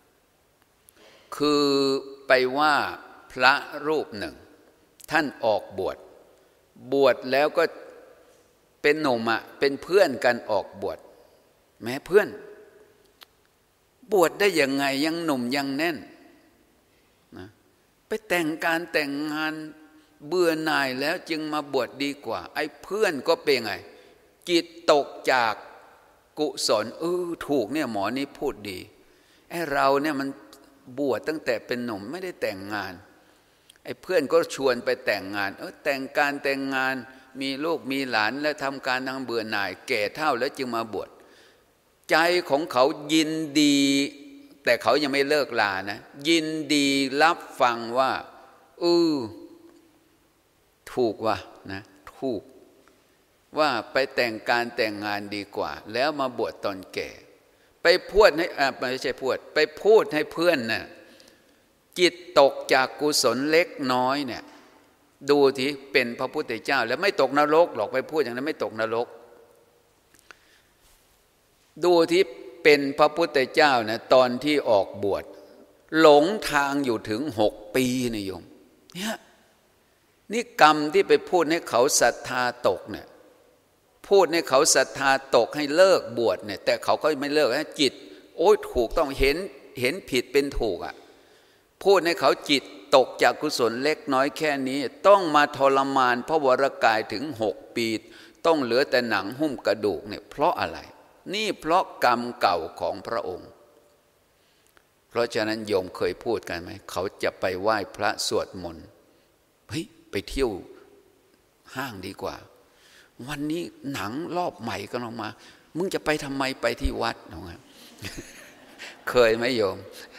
คือไปว่าพระรูปหนึ่งท่านออกบวชแล้วก็เป็นหนุ่มเป็นเพื่อนกันออกบวชแม้เพื่อนบวชได้ยังไงยังหนุ่มยังแน่นนะไปแต่งการแต่งงานเบื่อหน่ายแล้วจึงมาบวชดีกว่าไอ้เพื่อนก็เป็นไงจิตตกจากกุศลถูกเนี่ยหมอนี่พูดดีไอ้เราเนี่ยมันบวชตั้งแต่เป็นหนุ่มไม่ได้แต่งงานไอ้เพื่อนก็ชวนไปแต่งงานแต่งการแต่งงานมีลูกมีหลานแล้วทำการทางเบื่อหน่ายแก่เฒ่าแล้วจึงมาบวชใจของเขายินดีแต่เขายังไม่เลิกลานะยินดีรับฟังว่าถูกว่ะนะถูกว่าไปแต่งการแต่งงานดีกว่าแล้วมาบวชตอนแก่ไปพูดให้ไม่ใช่พูดไปพูดให้เพื่อนน่ะจิตตกจากกุศลเล็กน้อยเนี่ยดูที่เป็นพระพุทธเจ้าแล้วไม่ตกนรกหรอกไปพูดอย่างนั้นไม่ตกนรกดูที่เป็นพระพุทธเจ้านะตอนที่ออกบวชหลงทางอยู่ถึง6 ปีนะโยมเนี่ยนี่กรรมที่ไปพูดให้เขาศรัทธาตกเนี่ยพูดให้เขาศรัทธาตกให้เลิกบวชเนี่ยแต่เขาก็ไม่เลิกนะจิตโอ้ยถูกต้องเห็นผิดเป็นถูกพูดให้เขาจิตตกจากกุศลเล็กน้อยแค่นี้ต้องมาทรมานพระวรกายถึง6 ปีต้องเหลือแต่หนังหุ้มกระดูกเนี่ยเพราะอะไรนี่เพราะกรรมเก่าของพระองค์เพราะฉะนั้นโยมเคยพูดกันไหมเขาจะไปไหว้พระสวดมนต์เฮ้ยไปเที่ยวห้างดีกว่าวันนี้หนังรอบใหม่ก็ลงมามึงจะไปทำไมไปที่วัดนะเคยไหมโยม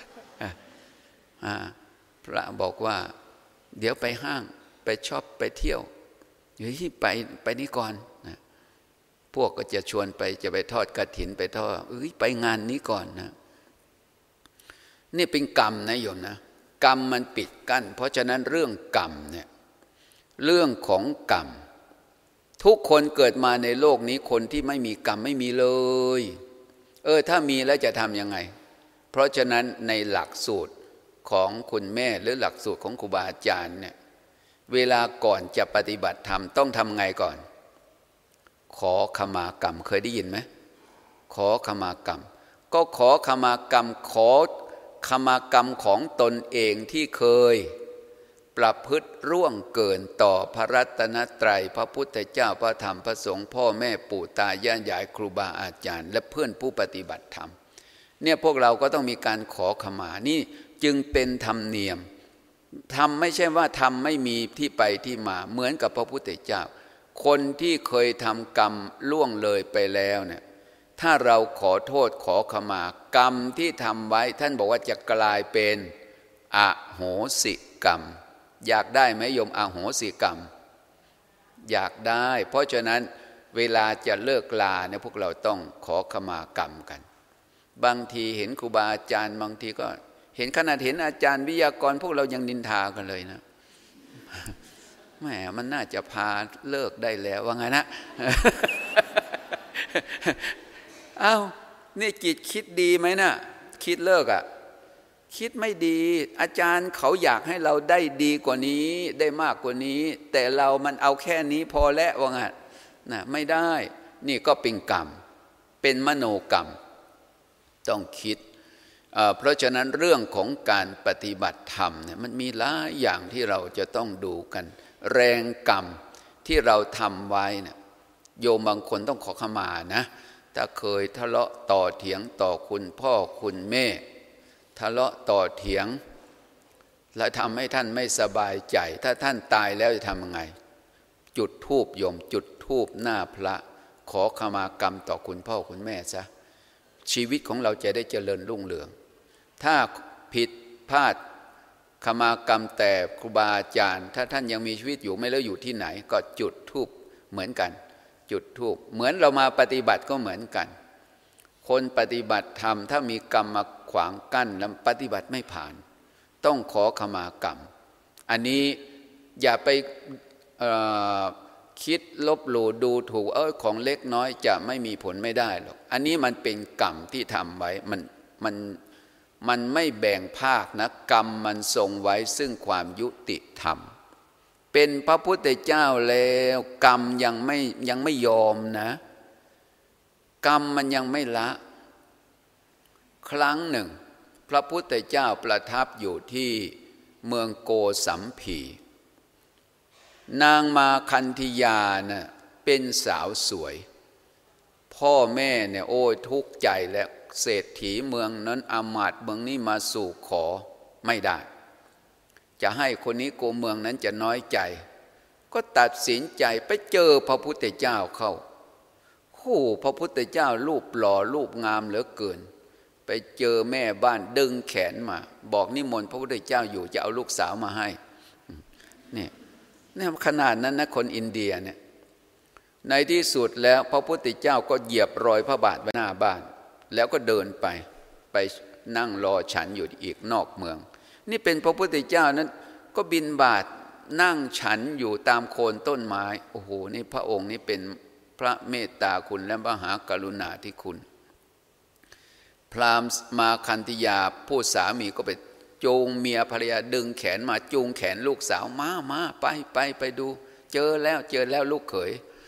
พระบอกว่าเดี๋ยวไปห้างไปช็อปไปเที่ยวเฮ้ยไปนี่ก่อนนะพวกก็จะชวนไปจะไปทอดกฐินไปทอดไปงานนี้ก่อนนะนี่เป็นกรรมนะโยมนะกรรมมันปิดกั้นเพราะฉะนั้นเรื่องกรรมเนี่ยเรื่องของกรรมทุกคนเกิดมาในโลกนี้คนที่ไม่มีกรรมไม่มีเลยถ้ามีแล้วจะทำยังไงเพราะฉะนั้นในหลักสูตรของคุณแม่หรือหลักสูตรของครูบาอาจารย์เนี่ยเวลาก่อนจะปฏิบัติธรรมต้องทำไงก่อนขอขมากรรมเคยได้ยินไหมขอขมากรรมก็ขอขมากรรมขอขมากรรมของตนเองที่เคยประพฤติร่วงเกินต่อพระรัตนตรัยพระพุทธเจ้าพระธรรมพระสงฆ์พ่อแม่ปู่ตายายยายครูบาอาจารย์และเพื่อนผู้ปฏิบัติธรรมเนี่ยพวกเราก็ต้องมีการขอขมานี่จึงเป็นธรรมเนียมทำไม่ใช่ว่าทำไม่มีที่ไปที่มาเหมือนกับพระพุทธเจ้าคนที่เคยทำกรรมล่วงเลยไปแล้วเนี่ยถ้าเราขอโทษขอขมากรรมที่ทำไว้ท่านบอกว่าจะกลายเป็นอโหสิกรรมอยากได้ไหมโยมอโหสิกรรมอยากได้เพราะฉะนั้นเวลาจะเลิกลาเนี่ยพวกเราต้องขอขมากรรมกันบางทีเห็นครูบาอาจารย์บางทีก็เห็นขนาดเห็นอาจารย์วิทยากรพวกเรายังนินทากันเลยนะแหมมันน่าจะพาเลิกได้แล้วว่าไงนะอ้าวนี่จิตคิดดีไหมนะคิดเลิกคิดไม่ดีอาจารย์เขาอยากให้เราได้ดีกว่านี้ได้มากกว่านี้แต่เรามันเอาแค่นี้พอแล้วว่าไงนะไม่ได้นี่ก็เป็นกรรมเป็นมโนกรรมต้องคิดเพราะฉะนั้นเรื่องของการปฏิบัติธรรมเนี่ยมันมีหลายอย่างที่เราจะต้องดูกันแรงกรรมที่เราทำไว้เนี่ยโยมบางคนต้องขอขมานะถ้าเคยทะเลาะต่อเถียงต่อคุณพ่อคุณแม่ทะเลาะต่อเถียงและทำให้ท่านไม่สบายใจถ้าท่านตายแล้วจะทำยังไงจุดธูปโยมจุดธูปหน้าพระขอขมากรรมต่อคุณพ่อคุณแม่ซะชีวิตของเราจะได้เจริญรุ่งเรืองถ้าผิดพลาดขมากรรมแต่ครูบาอาจารย์ถ้าท่านยังมีชีวิตอยู่ไม่รู้อยู่ที่ไหนก็จุดธูปเหมือนกันจุดธูปเหมือนเรามาปฏิบัติก็เหมือนกันคนปฏิบัติธรรมถ้ามีกรรมมาขวางกั้นแล้วปฏิบัติไม่ผ่านต้องขอขมากรรมอันนี้อย่าไปคิดลบหลู่ดูถูกของเล็กน้อยจะไม่มีผลไม่ได้หรอกอันนี้มันเป็นกรรมที่ทำไว้มันไม่แบ่งภาคนะกรรมมันทรงไว้ซึ่งความยุติธรรมเป็นพระพุทธเจ้าแล้วกรรมยังไม่ยอมนะกรรมมันยังไม่ละครั้งหนึ่งพระพุทธเจ้าประทับอยู่ที่เมืองโกสัมพีนางมาคันธิยาน่ะเป็นสาวสวยพ่อแม่เนี่ยโอ้ยทุกข์ใจแล้วเศรษฐีเมืองนั้นอามาตย์เมืองนี้มาสู่ขอไม่ได้จะให้คนนี้โกเมืองนั้นจะน้อยใจก็ตัดสินใจไปเจอพระพุทธเจ้าเข้าพระพุทธเจ้ารูปหล่อรูปงามเหลือเกินไปเจอแม่บ้านดึงแขนมาบอกนิมนต์พระพุทธเจ้าอยู่จะเอาลูกสาวมาให้เนี่ยขนาดนั้นนะคนอินเดียเนี่ยในที่สุดแล้วพระพุทธเจ้าก็เหยียบรอยพระบาทไว้หน้าบ้านแล้วก็เดินไปนั่งรอฉันอยู่อีกนอกเมืองนี่เป็นพระพุทธเจ้านั้นก็บิณฑบาตนั่งฉันอยู่ตามโคนต้นไม้โอ้โหนี่พระองค์นี้เป็นพระเมตตาคุณและมหากรุณาธิคุณพราหมณ์มาคันธิยาผู้สามีก็ไปจูงเมียภรรยาดึงแขนมาจูงแขนลูกสาวมาไปดูเจอแล้วลูกเขย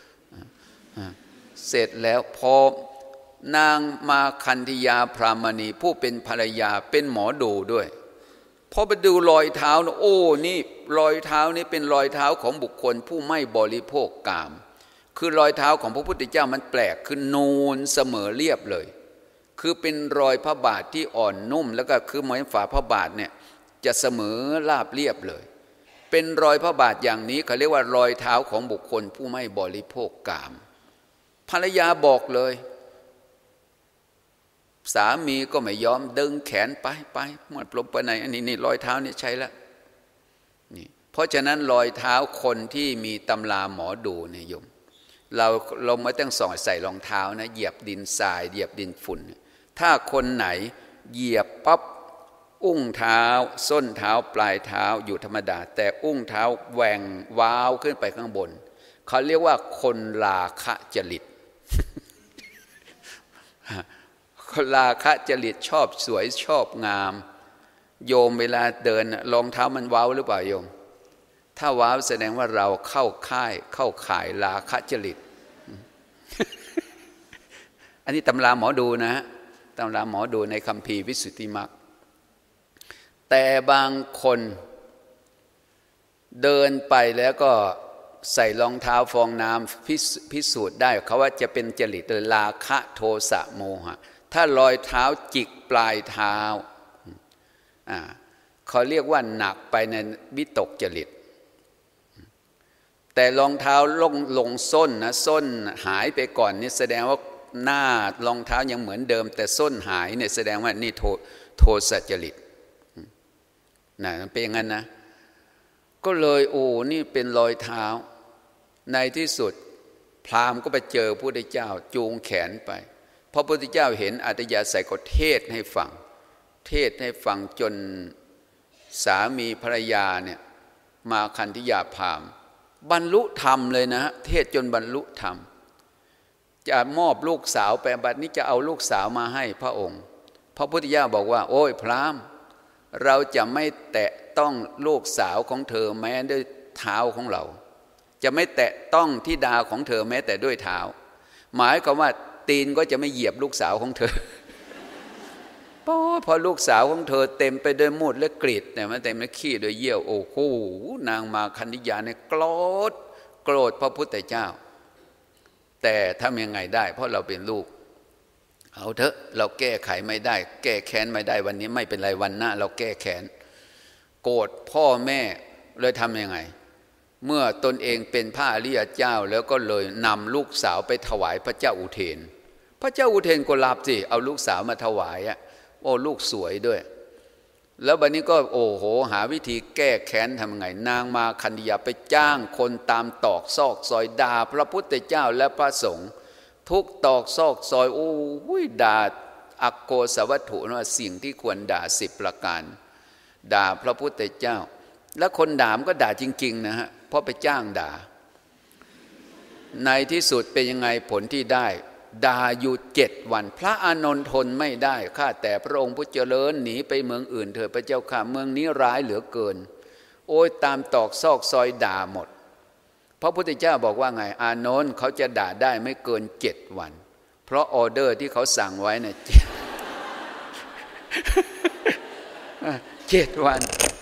เสร็จแล้วพอนางมาคันธิยาพรามณีผู้เป็นภรรยาเป็นหมอดูด้วยพอไปดูรอยเท้าโอ้นี่รอยเท้านี้เป็นรอยเท้าของบุคคลผู้ไม่บริโภคกามคือรอยเท้าของพระพุทธเจ้ามันแปลกคือนูนเสมอเรียบเลยคือเป็นรอยพระบาทที่อ่อนนุ่มแล้วก็คือเหมือนฝ่าพระบาทเนี่ยจะเสมอราบเรียบเลยเป็นรอยพระบาทอย่างนี้เขาเรียกว่ารอยเท้าของบุคคลผู้ไม่บริโภคกามภรรยาบอกเลยสามีก็ไม่ยอมดึงแขนไปหมดลมไปไหนอันนี้รอยเท้านี่ใช่แล้วนี่เพราะฉะนั้นรอยเท้าคนที่มีตำราหมอดูเนี่ยโยมเราไม่ต้องส่องใส่รองเท้านะเหยียบดินทรายเหยียบดินฝุ่นถ้าคนไหนเหยียบปั๊บอุ้งเท้าส้นเท้าปลายเท้าอยู่ธรรมดาแต่อุ้งเท้าแหว่งว้าวขึ้นไปข้างบนเขาเรียกว่าคนราคะจริต คนราคะจริตชอบสวยชอบงามโยมเวลาเดินรองเท้ามันว้าวหรือเปล่าโยมถ้าว้าวแสดงว่าเราเข้าข่ายราคะจริต อันนี้ตำราหมอดูนะตำราหมอดูในคัมภีร์วิสุทธิมรรคแต่บางคนเดินไปแล้วก็ใส่รองเท้าฟองน้ำพิสูจน์ได้เขาว่าจะเป็นจริตราคะโทสะโมหะถ้ารอยเท้าจิกปลายเท้าเขาเรียกว่าหนักไปในวิตกจริตแต่รองเท้าลงส้นนะส้นหายไปก่อนนี่แสดงว่าหน้ารองเท้ายังเหมือนเดิมแต่ส้นหายเนี่ยแสดงว่านี่โทสะจริตนะมันเป็นอย่างนั้นนะก็เลยโอ้นี่เป็นรอยเท้าในที่สุดพราหมณ์ก็ไปเจอพระพุทธเจ้าจูงแขนไปพอพระพุทธเจ้าเห็นอัตยาศัยก็เทศให้ฟังจนสามีภรรยาเนี่ยมาคันธิยาพราหมณ์บรรลุธรรมเลยนะเทศจนบรรลุธรรมจะมอบลูกสาวไปบัดนี้จะเอาลูกสาวมาให้พระองค์พระพุทธเจ้าบอกว่าโอ้ยพราหมณ์เราจะไม่แตะต้องลูกสาวของเธอแม้ด้วยเท้าของเราจะไม่แตะต้องธิดาของเธอแม้แต่ด้วยเท้าหมายความว่าตีนก็จะไม่เหยียบลูกสาวของเธอพอลูกสาวของเธอเต็มไปด้วยมูดและกรีดเนี่ยมันเต็มไปขี้ด้วยเยี่ยวโอ้โหนางมาคันธิยาเนี่ยโกรธพระพุทธเจ้าแต่ทำยังไงได้เพราะเราเป็นลูกเอาเถอะเราแก้ไขไม่ได้แก้แค้นไม่ได้วันนี้ไม่เป็นไรวันหน้าเราแก้แค้นโกรธพ่อแม่เลยทำยังไงเมื่อตนเองเป็นพระอริยเจ้าแล้วก็เลยนำลูกสาวไปถวายพระเจ้าอุเทนพระเจ้าอุเทนก็รับสิเอาลูกสาวมาถวายโอ้ลูกสวยด้วยแล้วบัดนี้ก็โอ้โหหาวิธีแก้แค้นทำไงนางมาคันธิยาไปจ้างคนตามตอกซอกซอยด่าพระพุทธเจ้าและพระสงฆ์ทุกตอกซอกซอยโอ้ยด่าอักโกสวัตถุว่าสิ่งที่ควรด่า10ประการด่าพระพุทธเจ้าแล้วคนด่ามันก็ด่าจริงๆนะฮะเพราะไปจ้างด่าในที่สุดเป็นยังไงผลที่ได้ด่าอยู่7 วันพระอานนท์ทนไม่ได้ข้าแต่พระองค์ผู้เจริญหนีไปเมืองอื่นเถิดพระเจ้าข้าเมืองนี้ร้ายเหลือเกินโอ้ยตามตอกซอกซอยด่าหมดพระพุทธเจ้าบอกว่าไงอานนท์เขาจะด่าได้ไม่เกิน7 วันเพราะออเดอร์ที่เขาสั่งไว้เนี่ย7 วัน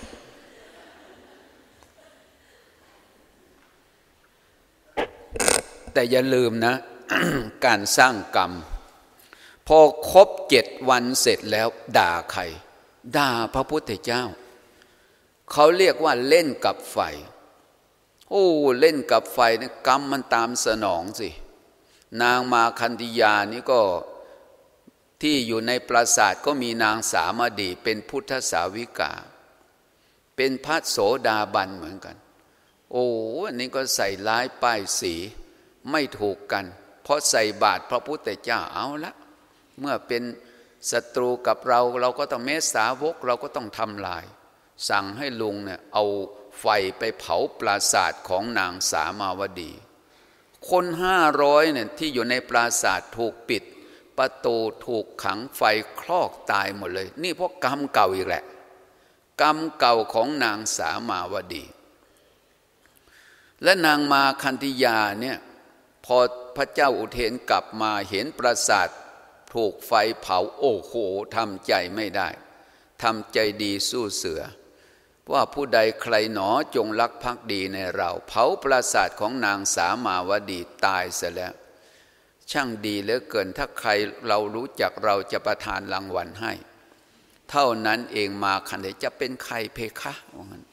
แต่อย่าลืมนะ การสร้างกรรมพอครบ7 วันเสร็จแล้วด่าใครด่าพระพุทธเจ้าเขาเรียกว่าเล่นกับไฟโอ้เล่นกับไฟนี่กรรมมันตามสนองสินางมาคันธิยานี่ก็ที่อยู่ในปราสาทก็มีนางสามดีเป็นพุทธสาวิกาเป็นพระโสดาบันเหมือนกันโอ้อันนี้ก็ใส่ร้ายป้ายสีไม่ถูกกันเพราะใส่บาตรพระพุทธเจ้าเอาละเมื่อเป็นศัตรูกับเราก็ต้องเมตสาวกเราก็ต้องทำลายสั่งให้ลุงเนี่ยเอาไฟไปเผาปราสาทของนางสามาวดีคน500เนี่ยที่อยู่ในปราสาทถูกปิดประตูถูกขังไฟคลอกตายหมดเลยนี่เพราะกรรมเก่าอีกแหละกรรมเก่าของนางสามาวดีและนางมาคันธิยาเนี่ยพอพระเจ้าอุเทนกลับมาเห็นปราสาทถูกไฟเผาโอ้โหทำใจไม่ได้ทำใจดีสู้เสือว่าผู้ใดใครหนอจงรักภักดีในเราเผาปราสาทของนางสามาวดีตายเสียแล้วช่างดีเหลือเกินถ้าใครเรารู้จักเราจะประทานรางวัลให้เท่านั้นเองมาคันธิยาจะเป็นใครเพคะว่างั้น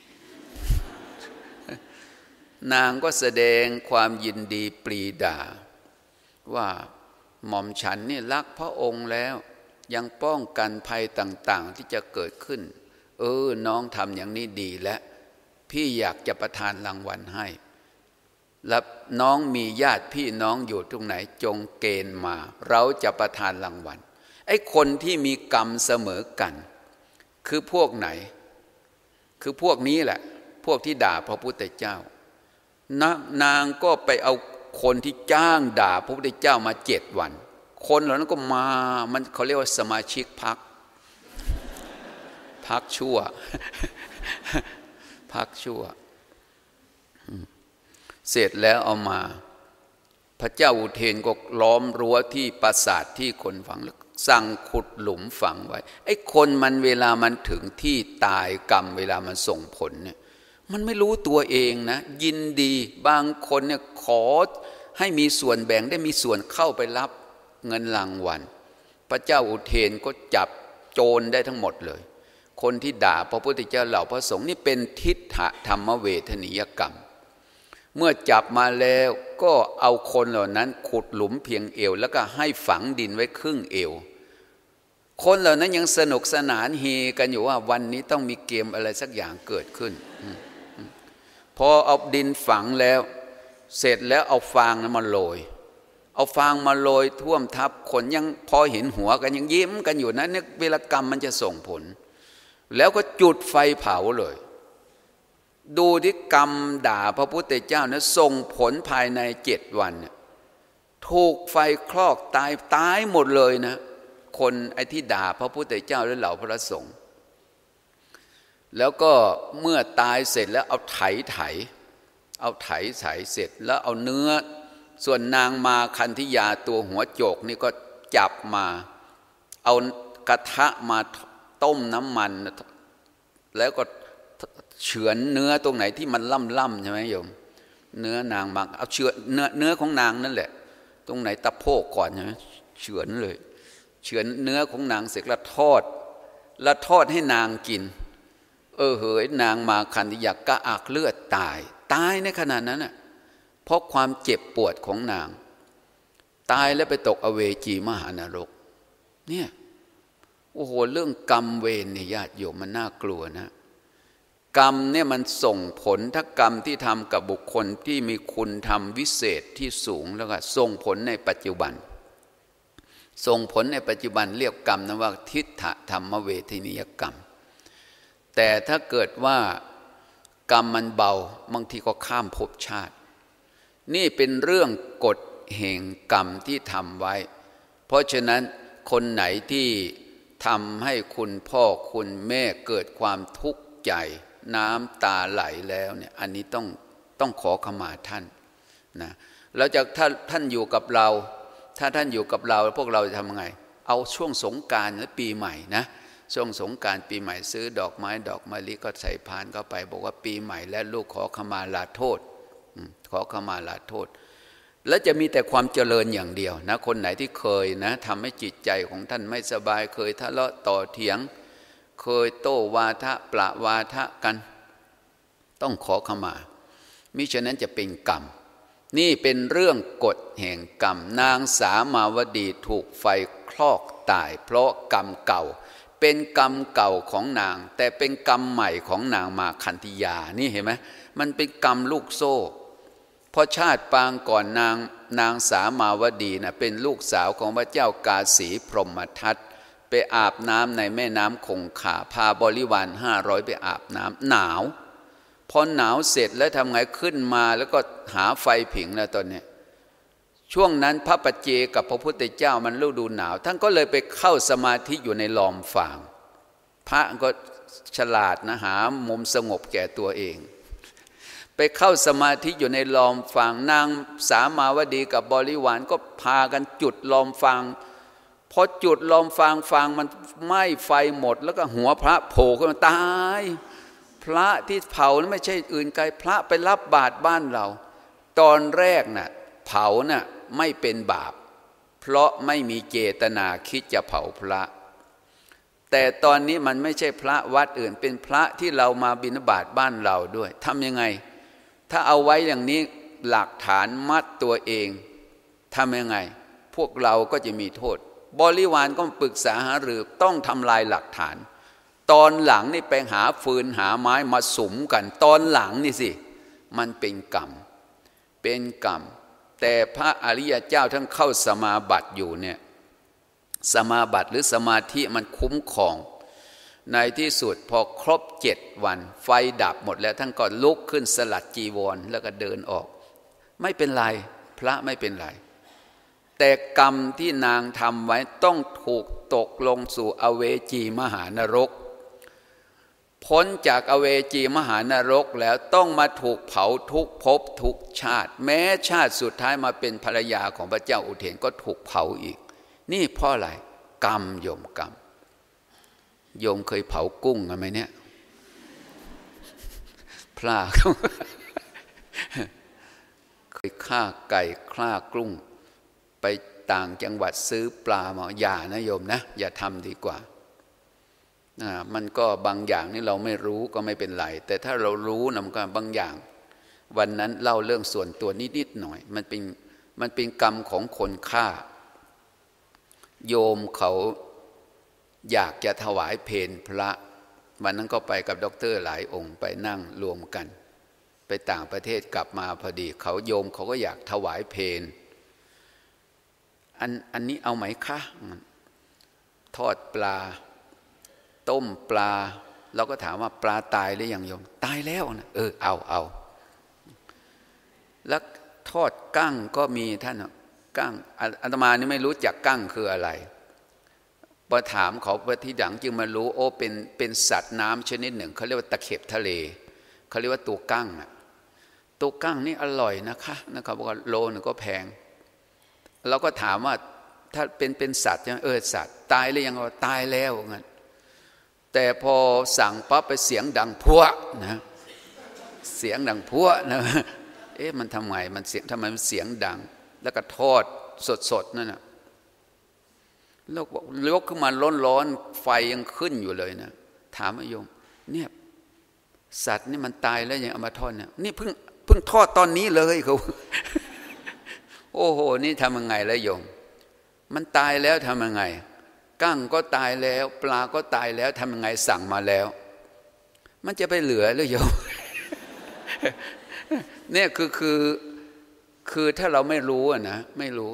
นางก็แสดงความยินดีปรีดาว่าหม่อมฉันนี่รักพระองค์แล้วยังป้องกันภัยต่างๆที่จะเกิดขึ้นน้องทำอย่างนี้ดีและพี่อยากจะประทานรางวัลให้และน้องมีญาติพี่น้องอยู่ตรงไหนจงเกณฑ์มาเราจะประทานรางวัลไอ้คนที่มีกรรมเสมอกันคือพวกไหนคือพวกนี้แหละพวกที่ด่าพระพุทธเจ้านางก็ไปเอาคนที่จ้างด่าพระพุทธเจ้ามา7 วันคนเหล่านั้นก็มามันเขาเรียกว่าสมาชิกพรรคชั่วพรรคชั่วเสร็จแล้วเอามาพระเจ้าอุเทนก็ล้อมรั้วที่ปราสาทที่คนฝังแล้วสั่งขุดหลุมฝังไว้ไอ้คนมันเวลามันถึงที่ตายกรรมเวลามันส่งผลเนี่ยมันไม่รู้ตัวเองนะยินดีบางคนเนี่ยขอให้มีส่วนแบ่งได้มีส่วนเข้าไปรับเงินรางวัลพระเจ้าอุเทนก็จับโจรได้ทั้งหมดเลยคนที่ด่าพระพุทธเจ้าเหล่าพระสงฆ์นี่เป็นทิฏฐธรรมเวทนิยกรรมเมื่อจับมาแล้วก็เอาคนเหล่านั้นขุดหลุมเพียงเอวแล้วก็ให้ฝังดินไว้ครึ่งเอวคนเหล่านั้นยังสนุกสนานเฮกันอยู่ว่าวันนี้ต้องมีเกมอะไรสักอย่างเกิดขึ้นพอเอาดินฝังแล้วเสร็จแล้วเอาฟางนั้นมาโรยเอาฟางมาโรยท่วมทับคนยังพอเห็นหัวกันยังยิ้มกันอยู่นะเนี่ยเวลากรรมมันจะส่งผลแล้วก็จุดไฟเผาเลยดูที่กรรมด่าพระพุทธเจ้านะส่งผลภายใน7 วันถูกไฟคลอกตายหมดเลยนะคนไอ้ที่ด่าพระพุทธเจ้าและเหล่าพระสงฆ์แล้วก็เมื่อตายเสร็จแล้วเอาไถเสร็จแล้วเอาเนื้อส่วนนางมาคันธิยาตัวหัวโจกนี่ก็จับมาเอากระทะมาต้มน้ำมันแล้วก็เฉือนเนื้อตรงไหนที่มันล่ำใช่ไหมโยมเนื้อนางมาเอาเฉือนเนื้อของนางนั่นแหละตรงไหนตะโพกก่อนใช่ไหมเฉือนเลยเฉือนเนื้อของนางเสร็จแล้วทอดให้นางกินเหยนางมาคันธิยากระอักเลือดตายในขณะนั้นน่ะเพราะความเจ็บปวดของนางตายแล้วไปตกอเวจีมหานรกเนี่ยโอ้โหเรื่องกรรมเวรเนี่ยญาติโยมมันน่ากลัวนะกรรมเนี่ยมันส่งผลถ้ากรรมที่ทำกับบุคคลที่มีคุณธรรมวิเศษที่สูงแล้วก็ส่งผลในปัจจุบันส่งผลในปัจจุบันเรียกกรรมนะว่าทิฏฐธรรมเวทนิยกรรมแต่ถ้าเกิดว่ากรรมมันเบาบางทีก็ข้ามภพชาตินี่เป็นเรื่องกฎแห่งกรรมที่ทำไว้เพราะฉะนั้นคนไหนที่ทำให้คุณพ่อคุณแม่เกิดความทุกข์ใจน้ำตาไหลแล้วเนี่ยอันนี้ต้องขอขมาท่านนะแล้วจากท่านอยู่กับเราถ้าท่านอยู่กับเราพวกเราจะทำไงเอาช่วงสงกรานต์และปีใหม่นะช่วงสงกรานต์ปีใหม่ซื้อดอกไม้ดอกมะลิก็ใส่พานเข้าไปบอกว่าปีใหม่และลูกขอขมาลาโทษขอขมาลาโทษและจะมีแต่ความเจริญอย่างเดียวนะคนไหนที่เคยนะทำให้จิตใจของท่านไม่สบายเคยทะเลาะต่อเถียงเคยโต้วาทะประวาทะกันต้องขอขมามิฉะนั้นจะเป็นกรรมนี่เป็นเรื่องกฎแห่งกรรมนางสามาวดีถูกไฟคลอกตายเพราะกรรมเก่าเป็นกรรมเก่าของนางแต่เป็นกรรมใหม่ของนางมาคันธิยานี่เห็นไหมมันเป็นกรรมลูกโซ่เพราะชาติปางก่อนนางสามาวดีนะเป็นลูกสาวของพระเจ้ากาสีพรหมทัตไปอาบน้ำในแม่น้ำคงคาพาบริวาร500ไปอาบน้ำหนาวพอหนาวเสร็จแล้วทำไงขึ้นมาแล้วก็หาไฟผิงแล้วตอนนี้ช่วงนั้นพระปัจเจกับพระพุทธเจ้ามันฤดูหนาวท่านก็เลยไปเข้าสมาธิอยู่ในลอมฟางพระก็ฉลาดนะหามุมสงบแก่ตัวเองไปเข้าสมาธิอยู่ในลอมฟางนางสามาวดีกับบริวารก็พากันจุดลอมฟางพอจุดลอมฟางมันไหม้ไฟหมดแล้วก็หัวพระโผล่ขึ้นมาตายพระที่เผาไม่ใช่อื่นไกลพระไปรับบาตรบ้านเราตอนแรกน่ะเผาน่ะไม่เป็นบาปเพราะไม่มีเจตนาคิดจะเผาพระแต่ตอนนี้มันไม่ใช่พระวัดอื่นเป็นพระที่เรามาบิณฑบาตบ้านเราด้วยทำยังไงถ้าเอาไว้อย่างนี้หลักฐานมัดตัวเองทำยังไงพวกเราก็จะมีโทษบริวารก็ปรึกษาหารือต้องทำลายหลักฐานตอนหลังนี่ไปหาฟืนหาไม้มาสุมกันตอนหลังนี่สิมันเป็นกรรมแต่พระอริยเจ้าท่านเข้าสมาบัติอยู่เนี่ยสมาบัติหรือสมาธิมันคุ้มครองในที่สุดพอครบ7 วันไฟดับหมดแล้วท่านก็ลุกขึ้นสลัดจีวรแล้วก็เดินออกไม่เป็นไรพระไม่เป็นไรแต่กรรมที่นางทำไว้ต้องถูกตกลงสู่อเวจีมหานรกพ้นจากอเวจีมหานรกแล้วต้องมาถูกเผาทุกภพทุกชาติแม้ชาติสุดท้ายมาเป็นภรรยาของพระเจ้าอุเทนก็ถูกเผาอีกนี่เพราะอะไรกรรมโยมกรรมโยมเคยเผากุ้งกันไหมเนี่ยพลาด เคยฆ่าไก่ฆ่ากุ้งไปต่างจังหวัดซื้อปลามาอย่านะโยมนะอย่าทำดีกว่ามันก็บางอย่างนี่เราไม่รู้ก็ไม่เป็นไรแต่ถ้าเรารู้นะมันก็บางอย่างวันนั้นเล่าเรื่องส่วนตัวนิดหน่อยมันเป็นกรรมของคนฆ่าโยมเขาอยากจะถวายเพลพระวันนั้นก็ไปกับด็อกเตอร์หลายองค์ไปนั่งรวมกันไปต่างประเทศกลับมาพอดีเขาโยมเขาก็อยากถวายเพลอันนี้เอาไหมคะทอดปลาต้มปลาเราก็ถามว่าปลาตายหรือยังโยมตายแล้วนะเอาแล้วทอดกั้งก็มีท่านกั้งอาตมานี่ไม่รู้จักกั้งคืออะไรพอถามเขาไปที่หลังจึงมารู้โอ้เป็นสัตว์น้ำชนิดหนึ่งเขาเรียกว่าตะเข็บทะเลเขาเรียกว่าตัวกั้งตัวกั้งนี่อร่อยนะครับบอกว่าโลนึงก็แพงเราก็ถามว่าถ้าเป็นสัตว์ใช่ไหมสัตว์ตายหรือยังตายแล้วงั้นแต่พอสั่งปั๊บไปเสียงดังพัวนะเสียงดังพัวนะมันทำไมมันเสียงทำไมมันเสียงดังแล้วก็ทอดสดนั่นนะแล้วยกขึ้นมาร้อนไฟยังขึ้นอยู่เลยนะถามโยมเนี่ยสัตว์นี่มันตายแล้วยังเอามาทอดเนี่ยนี่เพิ่งทอดตอนนี้เลยเขา โอ้โหนี่ทำยังไงแล้วโยมมันตายแล้วทำยังไงกั้งก็ตายแล้วปลาก็ตายแล้วทำยังไงสั่งมาแล้วมันจะไปเหลือหรือโยม เนี่ยคือถ้าเราไม่รู้นะไม่รู้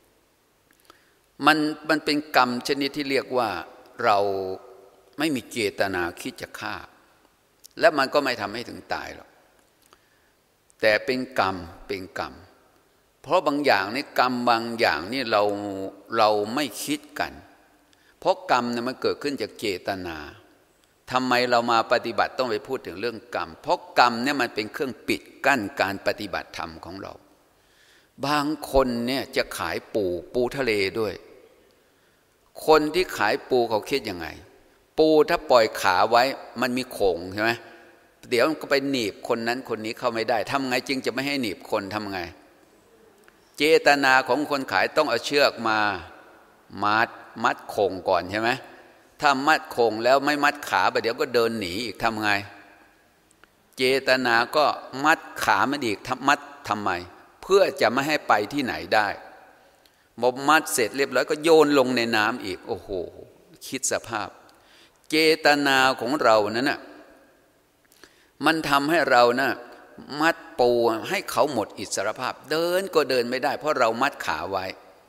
มันเป็นกรรมชนิดที่เรียกว่าเราไม่มีเจตนาคิดจะฆ่าและมันก็ไม่ทำให้ถึงตายหรอกแต่เป็นกรรมเพราะบางอย่างนี่กรรมบางอย่างนี่เราไม่คิดกันเพราะกรรมเนี่ยมันเกิดขึ้นจากเจตนาทำไมเรามาปฏิบัติต้องไปพูดถึงเรื่องกรรมเพราะกรรมเนี่ยมันเป็นเครื่องปิดกั้นการปฏิบัติธรรมของเราบางคนเนี่ยจะขายปูทะเลด้วยคนที่ขายปูเขาคิดยังไงปูถ้าปล่อยขาไว้มันมีโข่งใช่ไหมเดี๋ยวมันก็ไปหนีบคนนั้นคนนี้เข้าไม่ได้ทำไงจึงจะไม่ให้หนีบคนทำไงเจตนาของคนขายต้องเอาเชือกมามัดโข่งก่อนใช่ไหมถ้ามัดโข่งแล้วไม่มัดขาไปเดี๋ยวก็เดินหนีอีกทำไงเจตนาก็มัดขามันอีกมัดทำไมเพื่อจะไม่ให้ไปที่ไหนได้มัดเสร็จเรียบร้อยก็โยนลงในน้ำอีกโอ้โหคิดสภาพเจตนาของเรานั้นน่ะมันทำให้เรานะมัดปูให้เขาหมดอิสรภาพเดินก็เดินไม่ได้เพราะเรามัดขาไว้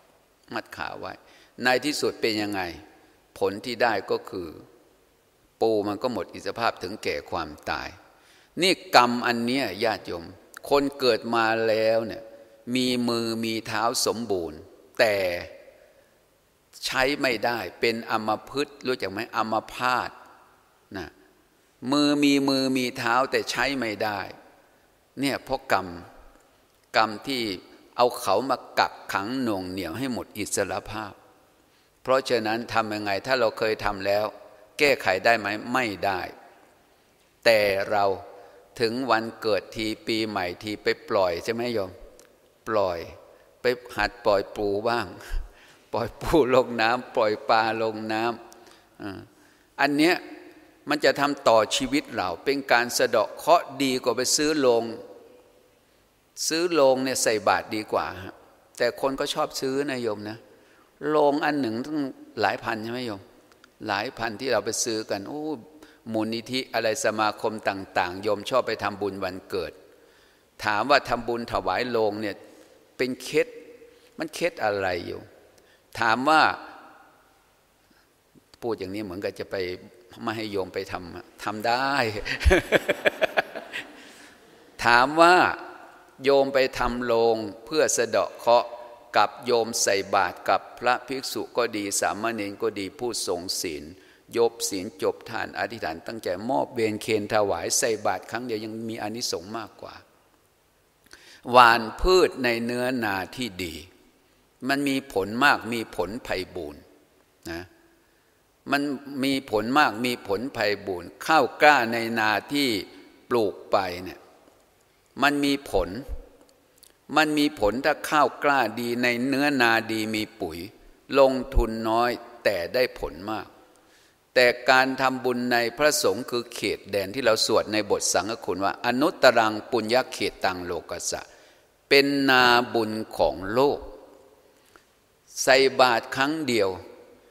ในที่สุดเป็นยังไงผลที่ได้ก็คือปูมันก็หมดอิสรภาพถึงแก่ความตายนี่กรรมอันเนี้ยญาติโยมคนเกิดมาแล้วเนี่ยมีมือมีเท้าสมบูรณ์แต่ใช้ไม่ได้เป็นอัมพฤกษ์รู้จักไหมอัมพาตนะมือมีเท้าแต่ใช้ไม่ได้เนี่ยเพราะกรรมที่เอาเขามากักขังหน่วงเหนี่ยวให้หมดอิสรภาพเพราะฉะนั้นทำยังไงถ้าเราเคยทำแล้วแก้ไขได้ไหมไม่ได้แต่เราถึงวันเกิดทีปีใหม่ทีไปปล่อยใช่ไหมโยมปล่อยไปหัดปล่อยปูบ้างปล่อยปูลงน้ำปล่อยปลาลงน้ำอันเนี้ยมันจะทำต่อชีวิตเราเป็นการสะเดาะเคราะห์ดีกว่าไปซื้อโลงเนี่ยใส่บาตรดีกว่าแต่คนก็ชอบซื้อนะโยมนะโลงอันหนึ่งต้องหลายพันใช่ไหมโยมหลายพันที่เราไปซื้อกันโอ้มูลนิธิอะไรสมาคมต่างๆโยมชอบไปทำบุญวันเกิดถามว่าทำบุญถวายโลงเนี่ยเป็นเคล็ดมันเคล็ดอะไรอยู่ถามว่าพูดอย่างนี้เหมือนกับจะไปไม่ให้โยมไปทำได้ ถามว่าโยมไปทำโลงเพื่อสะเดาะเคราะห์กับโยมใส่บาตรกับพระภิกษุก็ดีสามเณรก็ดีผู้ทรงศีลยบศีลจบทานอธิษฐานตั้งใจมอบเวรเคนถวายใส่บาตรครั้งเดียวยังมีอานิสงส์มากกว่าหว่านพืชในเนื้อนาที่ดีมันมีผลมากมีผลไพบูลย์นะมันมีผลมากมีผลไพบูลย์ข้าวกล้าในนาที่ปลูกไปเนี่ยมันมีผลถ้าข้าวกล้าดีในเนื้อนาดีมีปุ๋ยลงทุนน้อยแต่ได้ผลมากแต่การทำบุญในพระสงฆ์คือเขตแดนที่เราสวดในบทสังฆคุณว่าอนุตตรังปุญญเขตตังโลกัสสะเป็นนาบุญของโลกใส่บาตรครั้งเดียว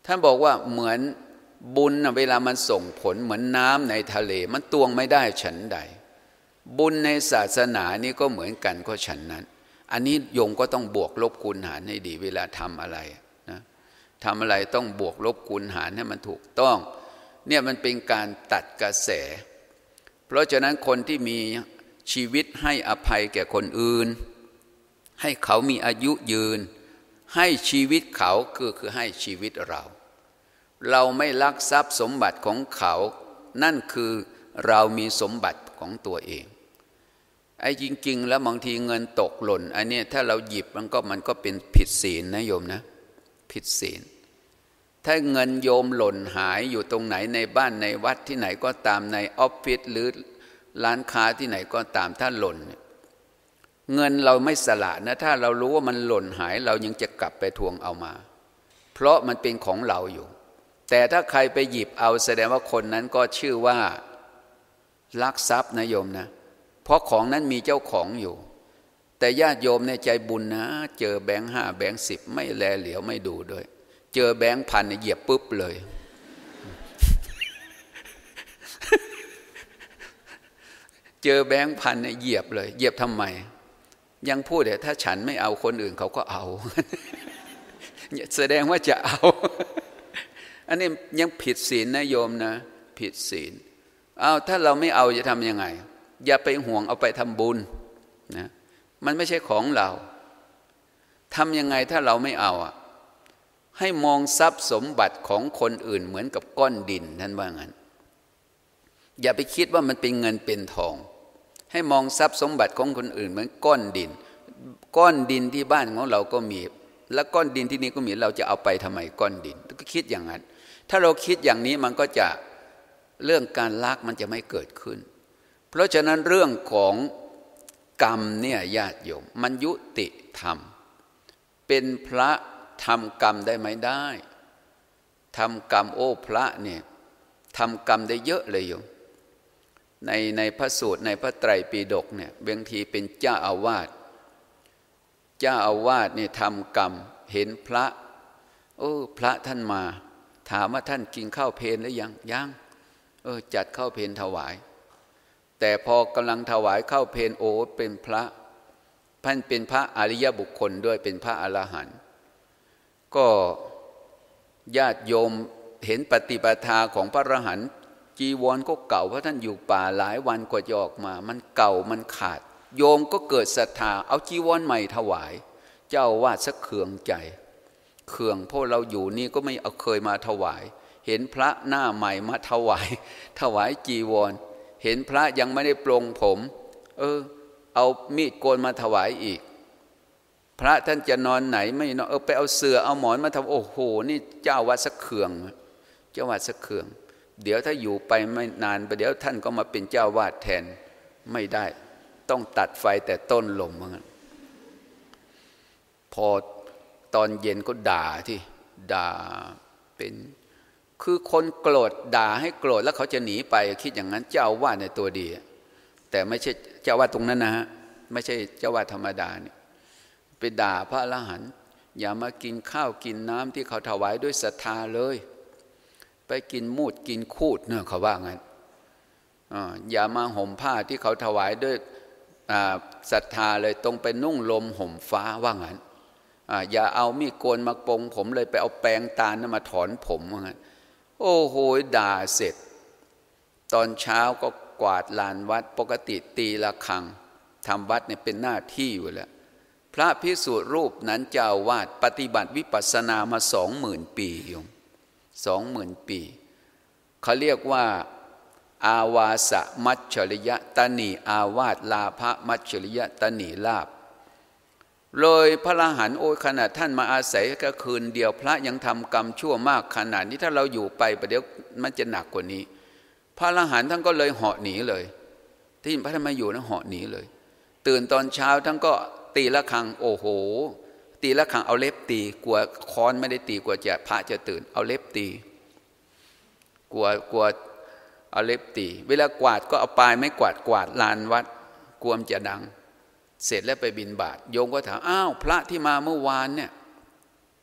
ท่านบอกว่าเหมือนบุญเวลามันส่งผลเหมือนน้ำในทะเลมันตวงไม่ได้ฉันใดบุญในศาสนานี่ก็เหมือนกันก็ฉันนั้นอันนี้โยมก็ต้องบวกลบคูณหารให้ดีเวลาทำอะไรนะทำอะไรต้องบวกลบคูณหารให้มันถูกต้องเนี่ยมันเป็นการตัดกระแสเพราะฉะนั้นคนที่มีชีวิตให้อภัยแก่คนอื่นให้เขามีอายุยืนให้ชีวิตเขาคือให้ชีวิตเราไม่ลักทรัพย์สมบัติของเขานั่นคือเรามีสมบัติของตัวเองไอ้จริงๆแล้วบางทีเงินตกหล่นอันนี้ถ้าเราหยิบมันก็เป็นผิดศีลนะโยมนะผิดศีลถ้าเงินโยมหล่นหายอยู่ตรงไหนในบ้านในวัดที่ไหนก็ตามในออฟฟิศหรือร้านค้าที่ไหนก็ตามถ้าหล่นเงินเราไม่สละนะถ้าเรารู้ว่ามันหล่นหายเรายังจะกลับไปทวงเอามาเพราะมันเป็นของเราอยู่แต่ถ้าใครไปหยิบเอาแสดงว่าคนนั้นก็ชื่อว่าลักทรัพย์นะโยมนะเพราะของนั้นมีเจ้าของอยู่แต่ญาติโยมในใจบุญนะเจอแบงค์5แบงค์10ไม่แลเหลียวไม่ดูด้วยเจอแบงค์1,000เหยียบปุ๊บเลยเจอแบงค์1,000เหยียบเลยเหยียบทำไมยังพูดแต่ถ้าฉันไม่เอาคนอื่นเขาก็เอาแสดงว่าจะเอาอันนี้ยังผิดศีลนะโยมนะผิดศีลเอาถ้าเราไม่เอาจะทำยังไงอย่าไปห่วงเอาไปทำบุญนะมันไม่ใช่ของเราทำยังไงถ้าเราไม่เอาให้มองทรัพย์สมบัติของคนอื่นเหมือนกับก้อนดินท่านว่างั้นอย่าไปคิดว่ามันเป็นเงินเป็นทองให้มองทรัพย์สมบัติของคนอื่นเหมือนก้อนดินก้อนดินที่บ้านของเราก็มีและก้อนดินที่นี่ก็มีเราจะเอาไปทำไมก้อนดินก็คิดอย่างนั้นถ้าเราคิดอย่างนี้มันก็จะเรื่องการลักมันจะไม่เกิดขึ้นเพราะฉะนั้นเรื่องของกรรมเนี่ยญาติโยมมันยุติธรรมเป็นพระทำกรรมได้ไหมได้ทำกรรมโอ้พระเนี่ยทำกรรมได้เยอะเลยโยมในพระสูตรในพระไตรปิฎกเนี่ยบางทีเป็นเจ้าอาวาสเนี่ยทำกรรมเห็นพระพระท่านมาถามว่าท่านกินข้าวเพลหรือยังจัดข้าวเพลถวายแต่พอกำลังถวายข้าวเพลเป็นพระท่านเป็นพระอริยบุคคลด้วยเป็นพระอรหันต์ก็ญาติโยมเห็นปฏิปทาของพระอรหันต์จีวรก็เก่าเพราะท่านอยู่ป่าหลายวันกว่าจะออกมามันเก่ามันขาดโยมก็เกิดศรัทธาเอาจีวรใหม่ถวายเจ้าอาวาสสักเคืองใจเคืองเพราะเราอยู่นี่ก็ไม่เคยมาถวายเห็นพระหน้าใหม่มาถวายจีวรเห็นพระยังไม่ได้ปลงผมเอามีดโกนมาถวายอีกพระท่านจะนอนไหนไม่นอนไปเอาเสื่อเอาหมอนมาทำโอ้โหนี่เจ้าวัดสักเคืองเจ้าวัดสักเคืองเดี๋ยวถ้าอยู่ไปไม่นานไปเดี๋ยวท่านก็มาเป็นเจ้าวาดแทนไม่ได้ต้องตัดไฟแต่ต้นลมเหมือนกันพอตอนเย็นก็ด่าเป็นคือคนโกรธด่าให้โกรธแล้วเขาจะหนีไปคิดอย่างนั้นเจ้าวาดในตัวดีแต่ไม่ใช่เจ้าวาดตรงนั้นนะฮะไม่ใช่เจ้าวาดธรรมดาเนี่ยไปด่าพระอรหันต์อย่ามากินข้าวกินน้ำที่เขาถวายด้วยศรัทธาเลยไปกินมูดกินคูดเนี่ยเขาว่างั้นอย่ามาห่มผ้าที่เขาถวายด้วยศรัทธาเลยตรงไปนุ่งลมห่มฟ้าว่างั้นอย่าเอามีดโกนมาปงผมเลยไปเอาแปรงตาลมาถอนผมว่างั้นโอ้โหด่าเสร็จตอนเช้าก็กวาดลานวัดปกติตีระฆังทำวัดเนี่ยเป็นหน้าที่อยู่แล้วพระภิกษุรูปนั้นเจ้าวาดปฏิบัติวิปัสสนามา 20,000 ปีโยม 20,000 ปีเขาเรียกว่าอาวาสมัจฉริยตนีอาวาสลาภมัจฉริยตนีลาภเลยพระอรหันต์ขนาดท่านมาอาศัยแค่คืนเดียวพระยังทำกรรมชั่วมากขนาดนี้ถ้าเราอยู่ไปประเดี๋ยวมันจะหนักกว่านี้พระอรหันต์ท่านก็เลยเหาะหนีเลยที่พระธรรมอยู่นะเหาะหนีเลยตื่นตอนเช้าท่านก็ตีระฆังโอ้โหตีระฆังเอาเล็บตีกลัวค้อนไม่ได้ตีกลัวจะพระจะตื่นเอาเล็บตีกลัวเอาเล็บตีเวลากวาดก็เอาปลายไม้กวาดลานวัดกลัวมันจะดังเสร็จแล้วไปบิณฑบาตโยมก็ถามอ้าวพระที่มาเมื่อวานเนี่ย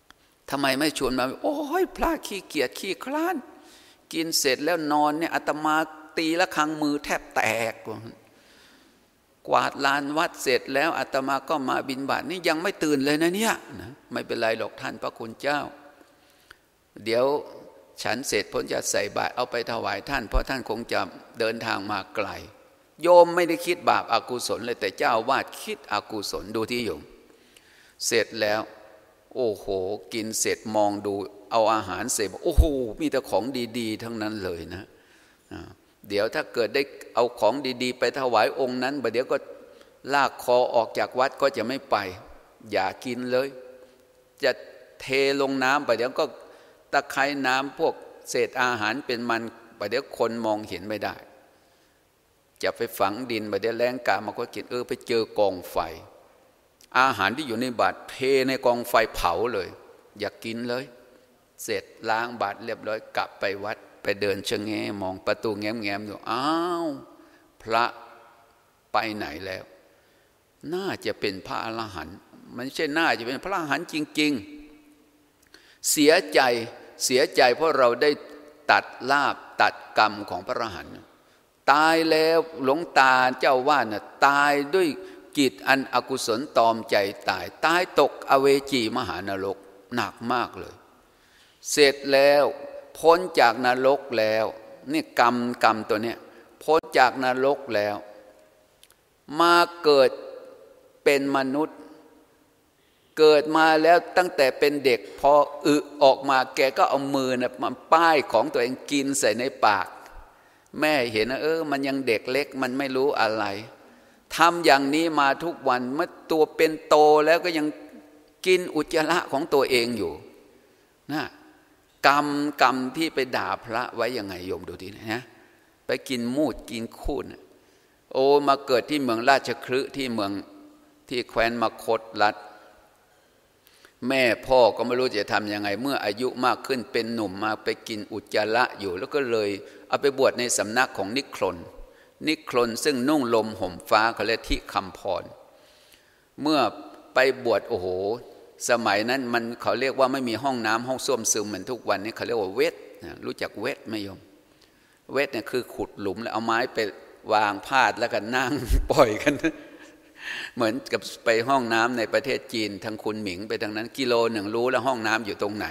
ทำไมไม่ชวนมาโอ้ยพระขี้เกียจขี้คลานกินเสร็จแล้วนอนเนี่ยอาตมาตีละครังมือแทบแตกกวาดลานวัดเสร็จแล้วอาตมาก็มาบิณฑบาตนี่ยังไม่ตื่นเลยนะเนี่ยนะไม่เป็นไรหรอกท่านพระคุณเจ้าเดี๋ยวฉันเสร็จพ้นจะใส่บาตรเอาไปถวายท่านเพราะท่านคงจะเดินทางมาไกลโยมไม่ได้คิดบาปอกุศลเลยแต่เจ้าวาดคิดอกุศลดูที่โยมเสร็จแล้วโอ้โหกินเสร็จมองดูเอาอาหารเสร็จโอ้โหมีแต่ของดีๆทั้งนั้นเลยนะเดี๋ยวถ้าเกิดได้เอาของดีๆไปถวายองค์นั้นเดี๋ยวก็ลากคอออกจากวัดก็จะไม่ไปอย่ากินเลยจะเทลงน้ำเดี๋ยวก็ตะไคร่น้ำพวกเศษอาหารเป็นมันเดี๋ยวคนมองเห็นไม่ได้จะไปฝังดินเดี๋ยวแรงกามาก็กินไปเจอกองไฟอาหารที่อยู่ในบาตรเทในกองไฟเผาเลยอย่ากินเลยเสร็จล้างบาตรเรียบร้อยกลับไปวัดไปเดินชะแงมองประตูแง้มๆอยู่อ้าวพระไปไหนแล้วน่าจะเป็นพระอรหันต์มันไม่ใช่น่าจะเป็นพระอรหันต์จริงๆเสียใจเพราะเราได้ตัดลาภตัดกรรมของพระอรหันต์ตายแล้วหลวงตาเจ้าว่าน่ะตายด้วยจิตอันอกุศลตอมใจตายตกอเวจีมหานรกหนักมากเลยเสร็จแล้วพ้นจากนรกแล้วนี่กรรมตัวเนี้ยพ้นจากนรกแล้วมาเกิดเป็นมนุษย์เกิดมาแล้วตั้งแต่เป็นเด็กพอออกมาแกก็เอามือนะมาป้ายของตัวเองกินใส่ในปากแม่เห็นนะมันยังเด็กเล็กมันไม่รู้อะไรทำอย่างนี้มาทุกวันเมื่อตัวเป็นโตแล้วก็ยังกินอุจจาระของตัวเองอยู่นะกรรมที่ไปด่าพระไว้ยังไงโยมดูทีนะไปกินมูดกินคูนมาเกิดที่เมืองราชคฤห์ที่เมืองที่แคว้นมคธรัฐแม่พ่อก็ไม่รู้จะทำยังไงเมื่ออายุมากขึ้นเป็นหนุ่มมาไปกินอุจจาระอยู่แล้วก็เลยเอาไปบวชในสำนักของนิครนซึ่งนุ่งลมห่มฟ้าเขาเรียกที่คำพรเมื่อไปบวชโอ้โหสมัยนั้นมันเขาเรียกว่าไม่มีห้องน้ำห้องส้วมซึมเหมือนทุกวันนี้เขาเรียกว่าเวทรู้จักเวทไหมโยมเวทเนี่ยคือขุดหลุมแล้วเอาไม้ไปวางพาดแล้วก็นั่งปล่อยกันเหมือนกับไปห้องน้ำในประเทศจีนทางคุณหมิงไปทางนั้นกิโลหนึ่งรู้แล้วห้องน้ำอยู่ตรงไหน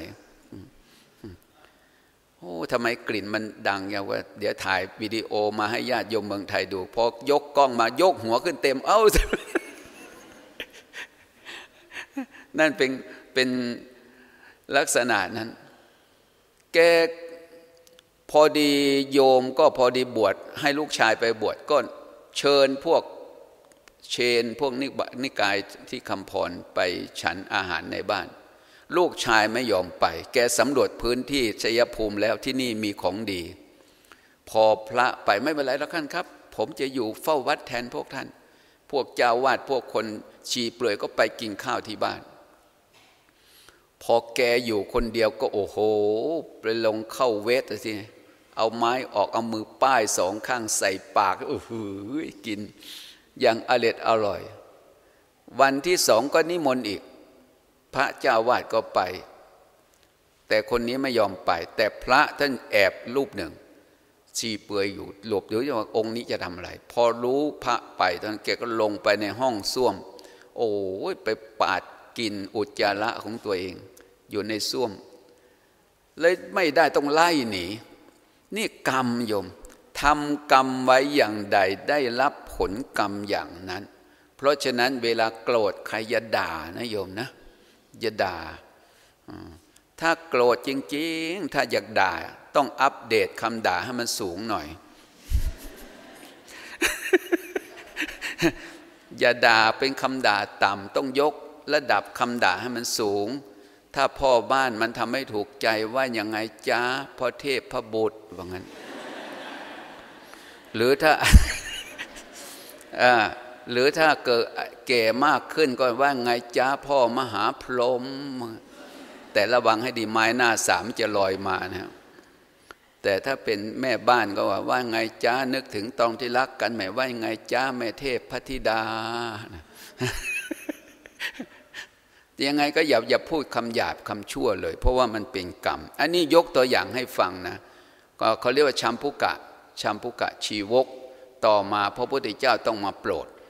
ทำไมกลิ่นมันดังอย่างว่าเดี๋ยวถ่ายวิดีโอมาให้ญาติโยมเมืองไทยดูพอยกกล้องมายกหัวขึ้นเต็มนั่นเป็นลักษณะนั้นแกพอดีโยมก็พอดีบวชให้ลูกชายไปบวชก็เชิญพวกพวกนิกายที่คำพรไปฉันอาหารในบ้านลูกชายไม่ยอมไปแกสำรวจพื้นที่ชัยภูมิแล้วที่นี่มีของดีพอพระไปไม่เป็นไรแล้วท่านครับผมจะอยู่เฝ้าวัดแทนพวกท่านพวกเจ้าวาดพวกคนชีเปลือยก็ไปกินข้าวที่บ้านพอแกอยู่คนเดียวก็โอ้โหไปลงเข้าเวทสิเอาไม้ออกเอามือป้ายสองข้างใส่ปากกินอย่างอร่อยวันที่สองก็นิมนต์อีกพระเจ้าวาดก็ไปแต่คนนี้ไม่ยอมไปแต่พระท่านแอบรูปหนึ่งชีเปลือยอยู่หลบอยู่ว่าองค์นี้จะทำอะไรพอรู้พระไปตอนนั้นแกก็ลงไปในห้องส้วมโอ้ยไปปาดกินอุจจาระของตัวเองอยู่ในส้วมเลยไม่ได้ต้องไล่หนีนี่กรรมโยมทำกรรมไว้อย่างใดได้รับผลกรรมอย่างนั้นเพราะฉะนั้นเวลาโกรธใครอย่าด่านะโยมนะอย่าด่าถ้าโกรธจริงๆถ้าอยากด่าต้องอัปเดตคำด่าให้มันสูงหน่อย อย่าด่าเป็นคำด่าต่ำต้องยกระดับคำด่าให้มันสูงถ้าพ่อบ้านมันทำให้ถูกใจว่ายังไงจ้าพ่อเทพพระบุตรว่างั้น หรือถ้า หรือถ้าเกิดแก่มากขึ้นก็ว่าไงจ้าพ่อมหาพรหมแต่ระวังให้ดีไม้หน้าสามจะลอยมานะแต่ถ้าเป็นแม่บ้านก็ว่าไงจ้านึกถึงตอนที่รักกันแม่ว่าไงจ้าแม่เทพพระธิดายังไงก็อย่าพูดคำหยาบคำชั่วเลยเพราะว่ามันเป็นกรรมอันนี้ยกตัวอย่างให้ฟังนะก็เขาเรียกว่าชัมพุกะชีวกต่อมาพระพุทธเจ้าต้องมาโป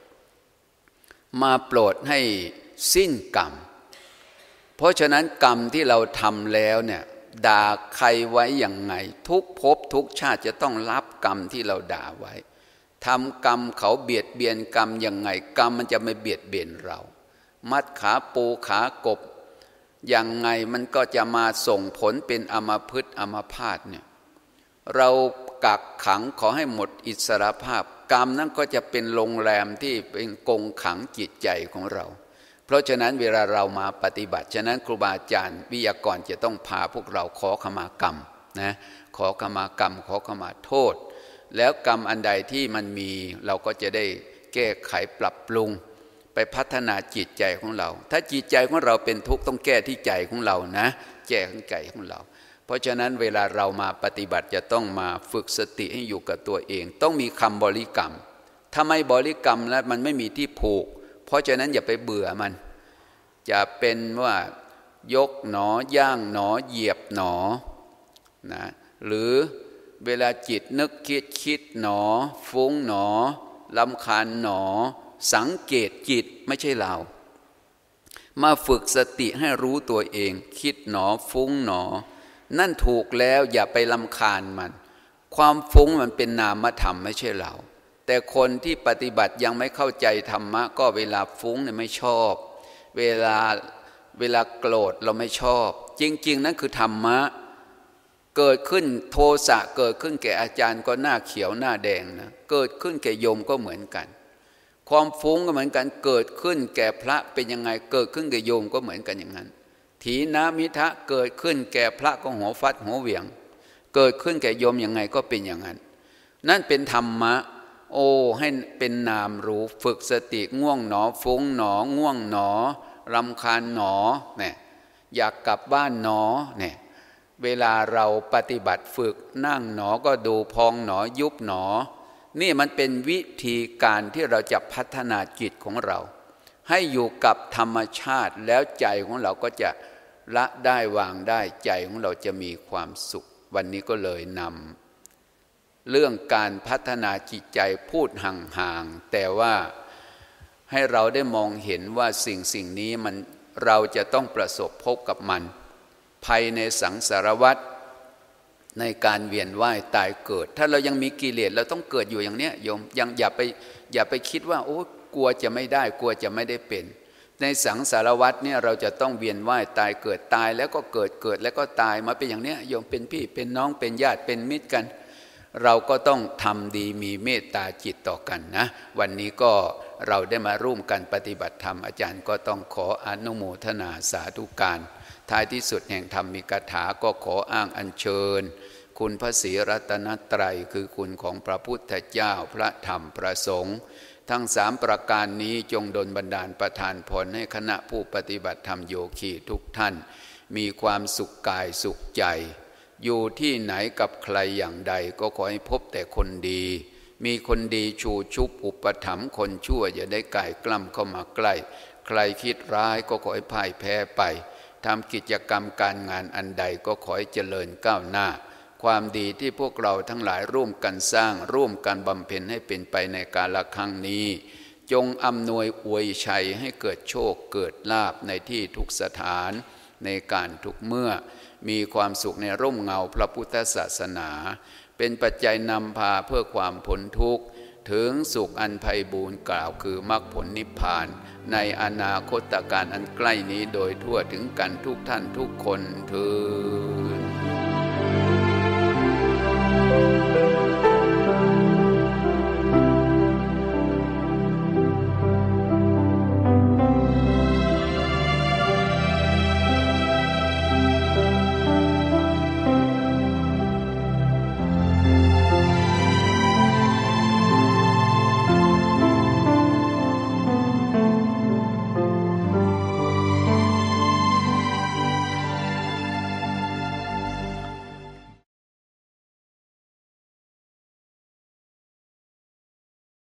รดให้สิ้นกรรมเพราะฉะนั้นกรรมที่เราทำแล้วเนี่ยด่าใครไว้อย่างไงทุกภพทุกชาติจะต้องรับกรรมที่เราด่าไว้ทำกรรมเขาเบียดเบียนกรรมยังไงกรรมมันจะไม่เบียดเบียนเรามัดขาปูขากบยังไงมันก็จะมาส่งผลเป็นอัมพฤกษ์อัมพาตเนี่ยเรากักขังขอให้หมดอิสรภาพกรรมนั้นก็จะเป็นโรงแรมที่เป็นกรงขังจิตใจของเราเพราะฉะนั้นเวลาเรามาปฏิบัติฉะนั้นครูบาอาจารย์วิทยากรจะต้องพาพวกเราขอขมากรรมนะขอขมากรรมขอขมาโทษแล้วกรรมอันใดที่มันมีเราก็จะได้แก้ไขปรับปรุงไปพัฒนาจิตใจของเราถ้าจิตใจของเราเป็นทุกข์ต้องแก้ที่ใจของเรานะแก้ที่ใจของเราเพราะฉะนั้นเวลาเรามาปฏิบัติจะต้องมาฝึกสติให้อยู่กับตัวเองต้องมีคำบริกรรมถ้าไม่บริกรรมแล้วมันไม่มีที่ผูกเพราะฉะนั้นอย่าไปเบื่อมันจะเป็นว่ายกหนอย่างหนอเหยียบหนอนะหรือเวลาจิตนึกคิดหนอฟุ้งหนอรำคาญหนอสังเกตจิตไม่ใช่เรามาฝึกสติให้รู้ตัวเองคิดหนอฟุ้งหนอนั่นถูกแล้วอย่าไปรำคาญมันความฟุ้งมันเป็นนามธรรมไม่ใช่เราแต่คนที่ปฏิบัติยังไม่เข้าใจธรรมะก็เวลาฟุ้งเนี่ยไม่ชอบเวลาโกรธเราไม่ชอบจริงๆนั่นคือธรรมะเกิดขึ้นโทสะเกิดขึ้นแก่อาจารย์ก็หน้าเขียวหน้าแดงนะเกิดขึ้นแก่โยมก็เหมือนกันความฟุ้งก็เหมือนกันเกิดขึ้นแก่พระเป็นยังไงเกิดขึ้นแก่โยมก็เหมือนกันอย่างนั้นถีนามิทะเกิดขึ้นแก่พระก็หัวฟัดหัวเหวี่ยงเกิดขึ้นแก่โยมยังไงก็เป็นอย่างนั้นนั่นเป็นธรรมะโอ้ให้เป็นนามรู้ฝึกสติง่วงหนอฟุ้งหนอง่วงหนอรำคาญหนอเนี่ยอยากกลับบ้านหนอเนี่ยเวลาเราปฏิบัติฝึกนั่งหนอก็ดูพองหนอยุบหนอนี่มันเป็นวิธีการที่เราจะพัฒนาจิตของเราให้อยู่กับธรรมชาติแล้วใจของเราก็จะละได้วางได้ใจของเราจะมีความสุขวันนี้ก็เลยนำเรื่องการพัฒนาจิตใจพูดห่างๆแต่ว่าให้เราได้มองเห็นว่าสิ่งนี้มันเราจะต้องประสบพบกับมันภายในสังสารวัฏในการเวียนว่ายตายเกิดถ้าเรายังมีกิเลสเราต้องเกิดอยู่อย่างเนี้ยโยมยังอย่าไปคิดว่าโอ้กลัวจะไม่ได้กลัวจะไม่ได้เป็นในสังสารวัฏเนี่ยเราจะต้องเวียนว่ายตายเกิดตายแล้วก็เกิดแล้วก็ตายมาเป็นอย่างเนี้ยโยมเป็นพี่เป็นน้องเป็นญาติเป็นมิตรกันเราก็ต้องทำดีมีเมตตาจิตต่อกันนะวันนี้ก็เราได้มาร่วมกันปฏิบัติธรรมอาจารย์ก็ต้องขออนุโมทนาสาธุการท้ายที่สุดแห่งธรรมมีคาถาก็ขออ้างอัญเชิญคุณพระศรีรัตนตรัยคือคุณของพระพุทธเจ้าพระธรรมพระสงฆ์ทั้งสามประการนี้จงดลบันดาลประทานพรให้คณะผู้ปฏิบัติธรรมโยคีทุกท่านมีความสุขกายสุขใจอยู่ที่ไหนกับใครอย่างใดก็ขอให้พบแต่คนดีมีคนดีชูชุบอุปถัมภ์คนชั่วอย่าได้ก่ายกล้ำเข้ามาใกล้ใครคิดร้ายก็ขอให้พ่ายแพ้ไปทำกิจกรรมการงานอันใดก็ขอให้เจริญก้าวหน้าความดีที่พวกเราทั้งหลายร่วมกันสร้างร่วมกันบำเพ็ญให้เป็นไปในกาลครั้งนี้จงอำนวยอวยชัยให้เกิดโชคเกิดลาภในที่ทุกสถานในการทุกเมื่อมีความสุขในร่มเงาพระพุทธศาสนาเป็นปัจจัยนำพาเพื่อความพ้นทุกข์ถึงสุขอันไพบูรย์กล่าวคือมรรคผลนิพพานในอนาคตการอันใกล้นี้โดยทั่วถึงกันทุกท่านทุกคนเทอญ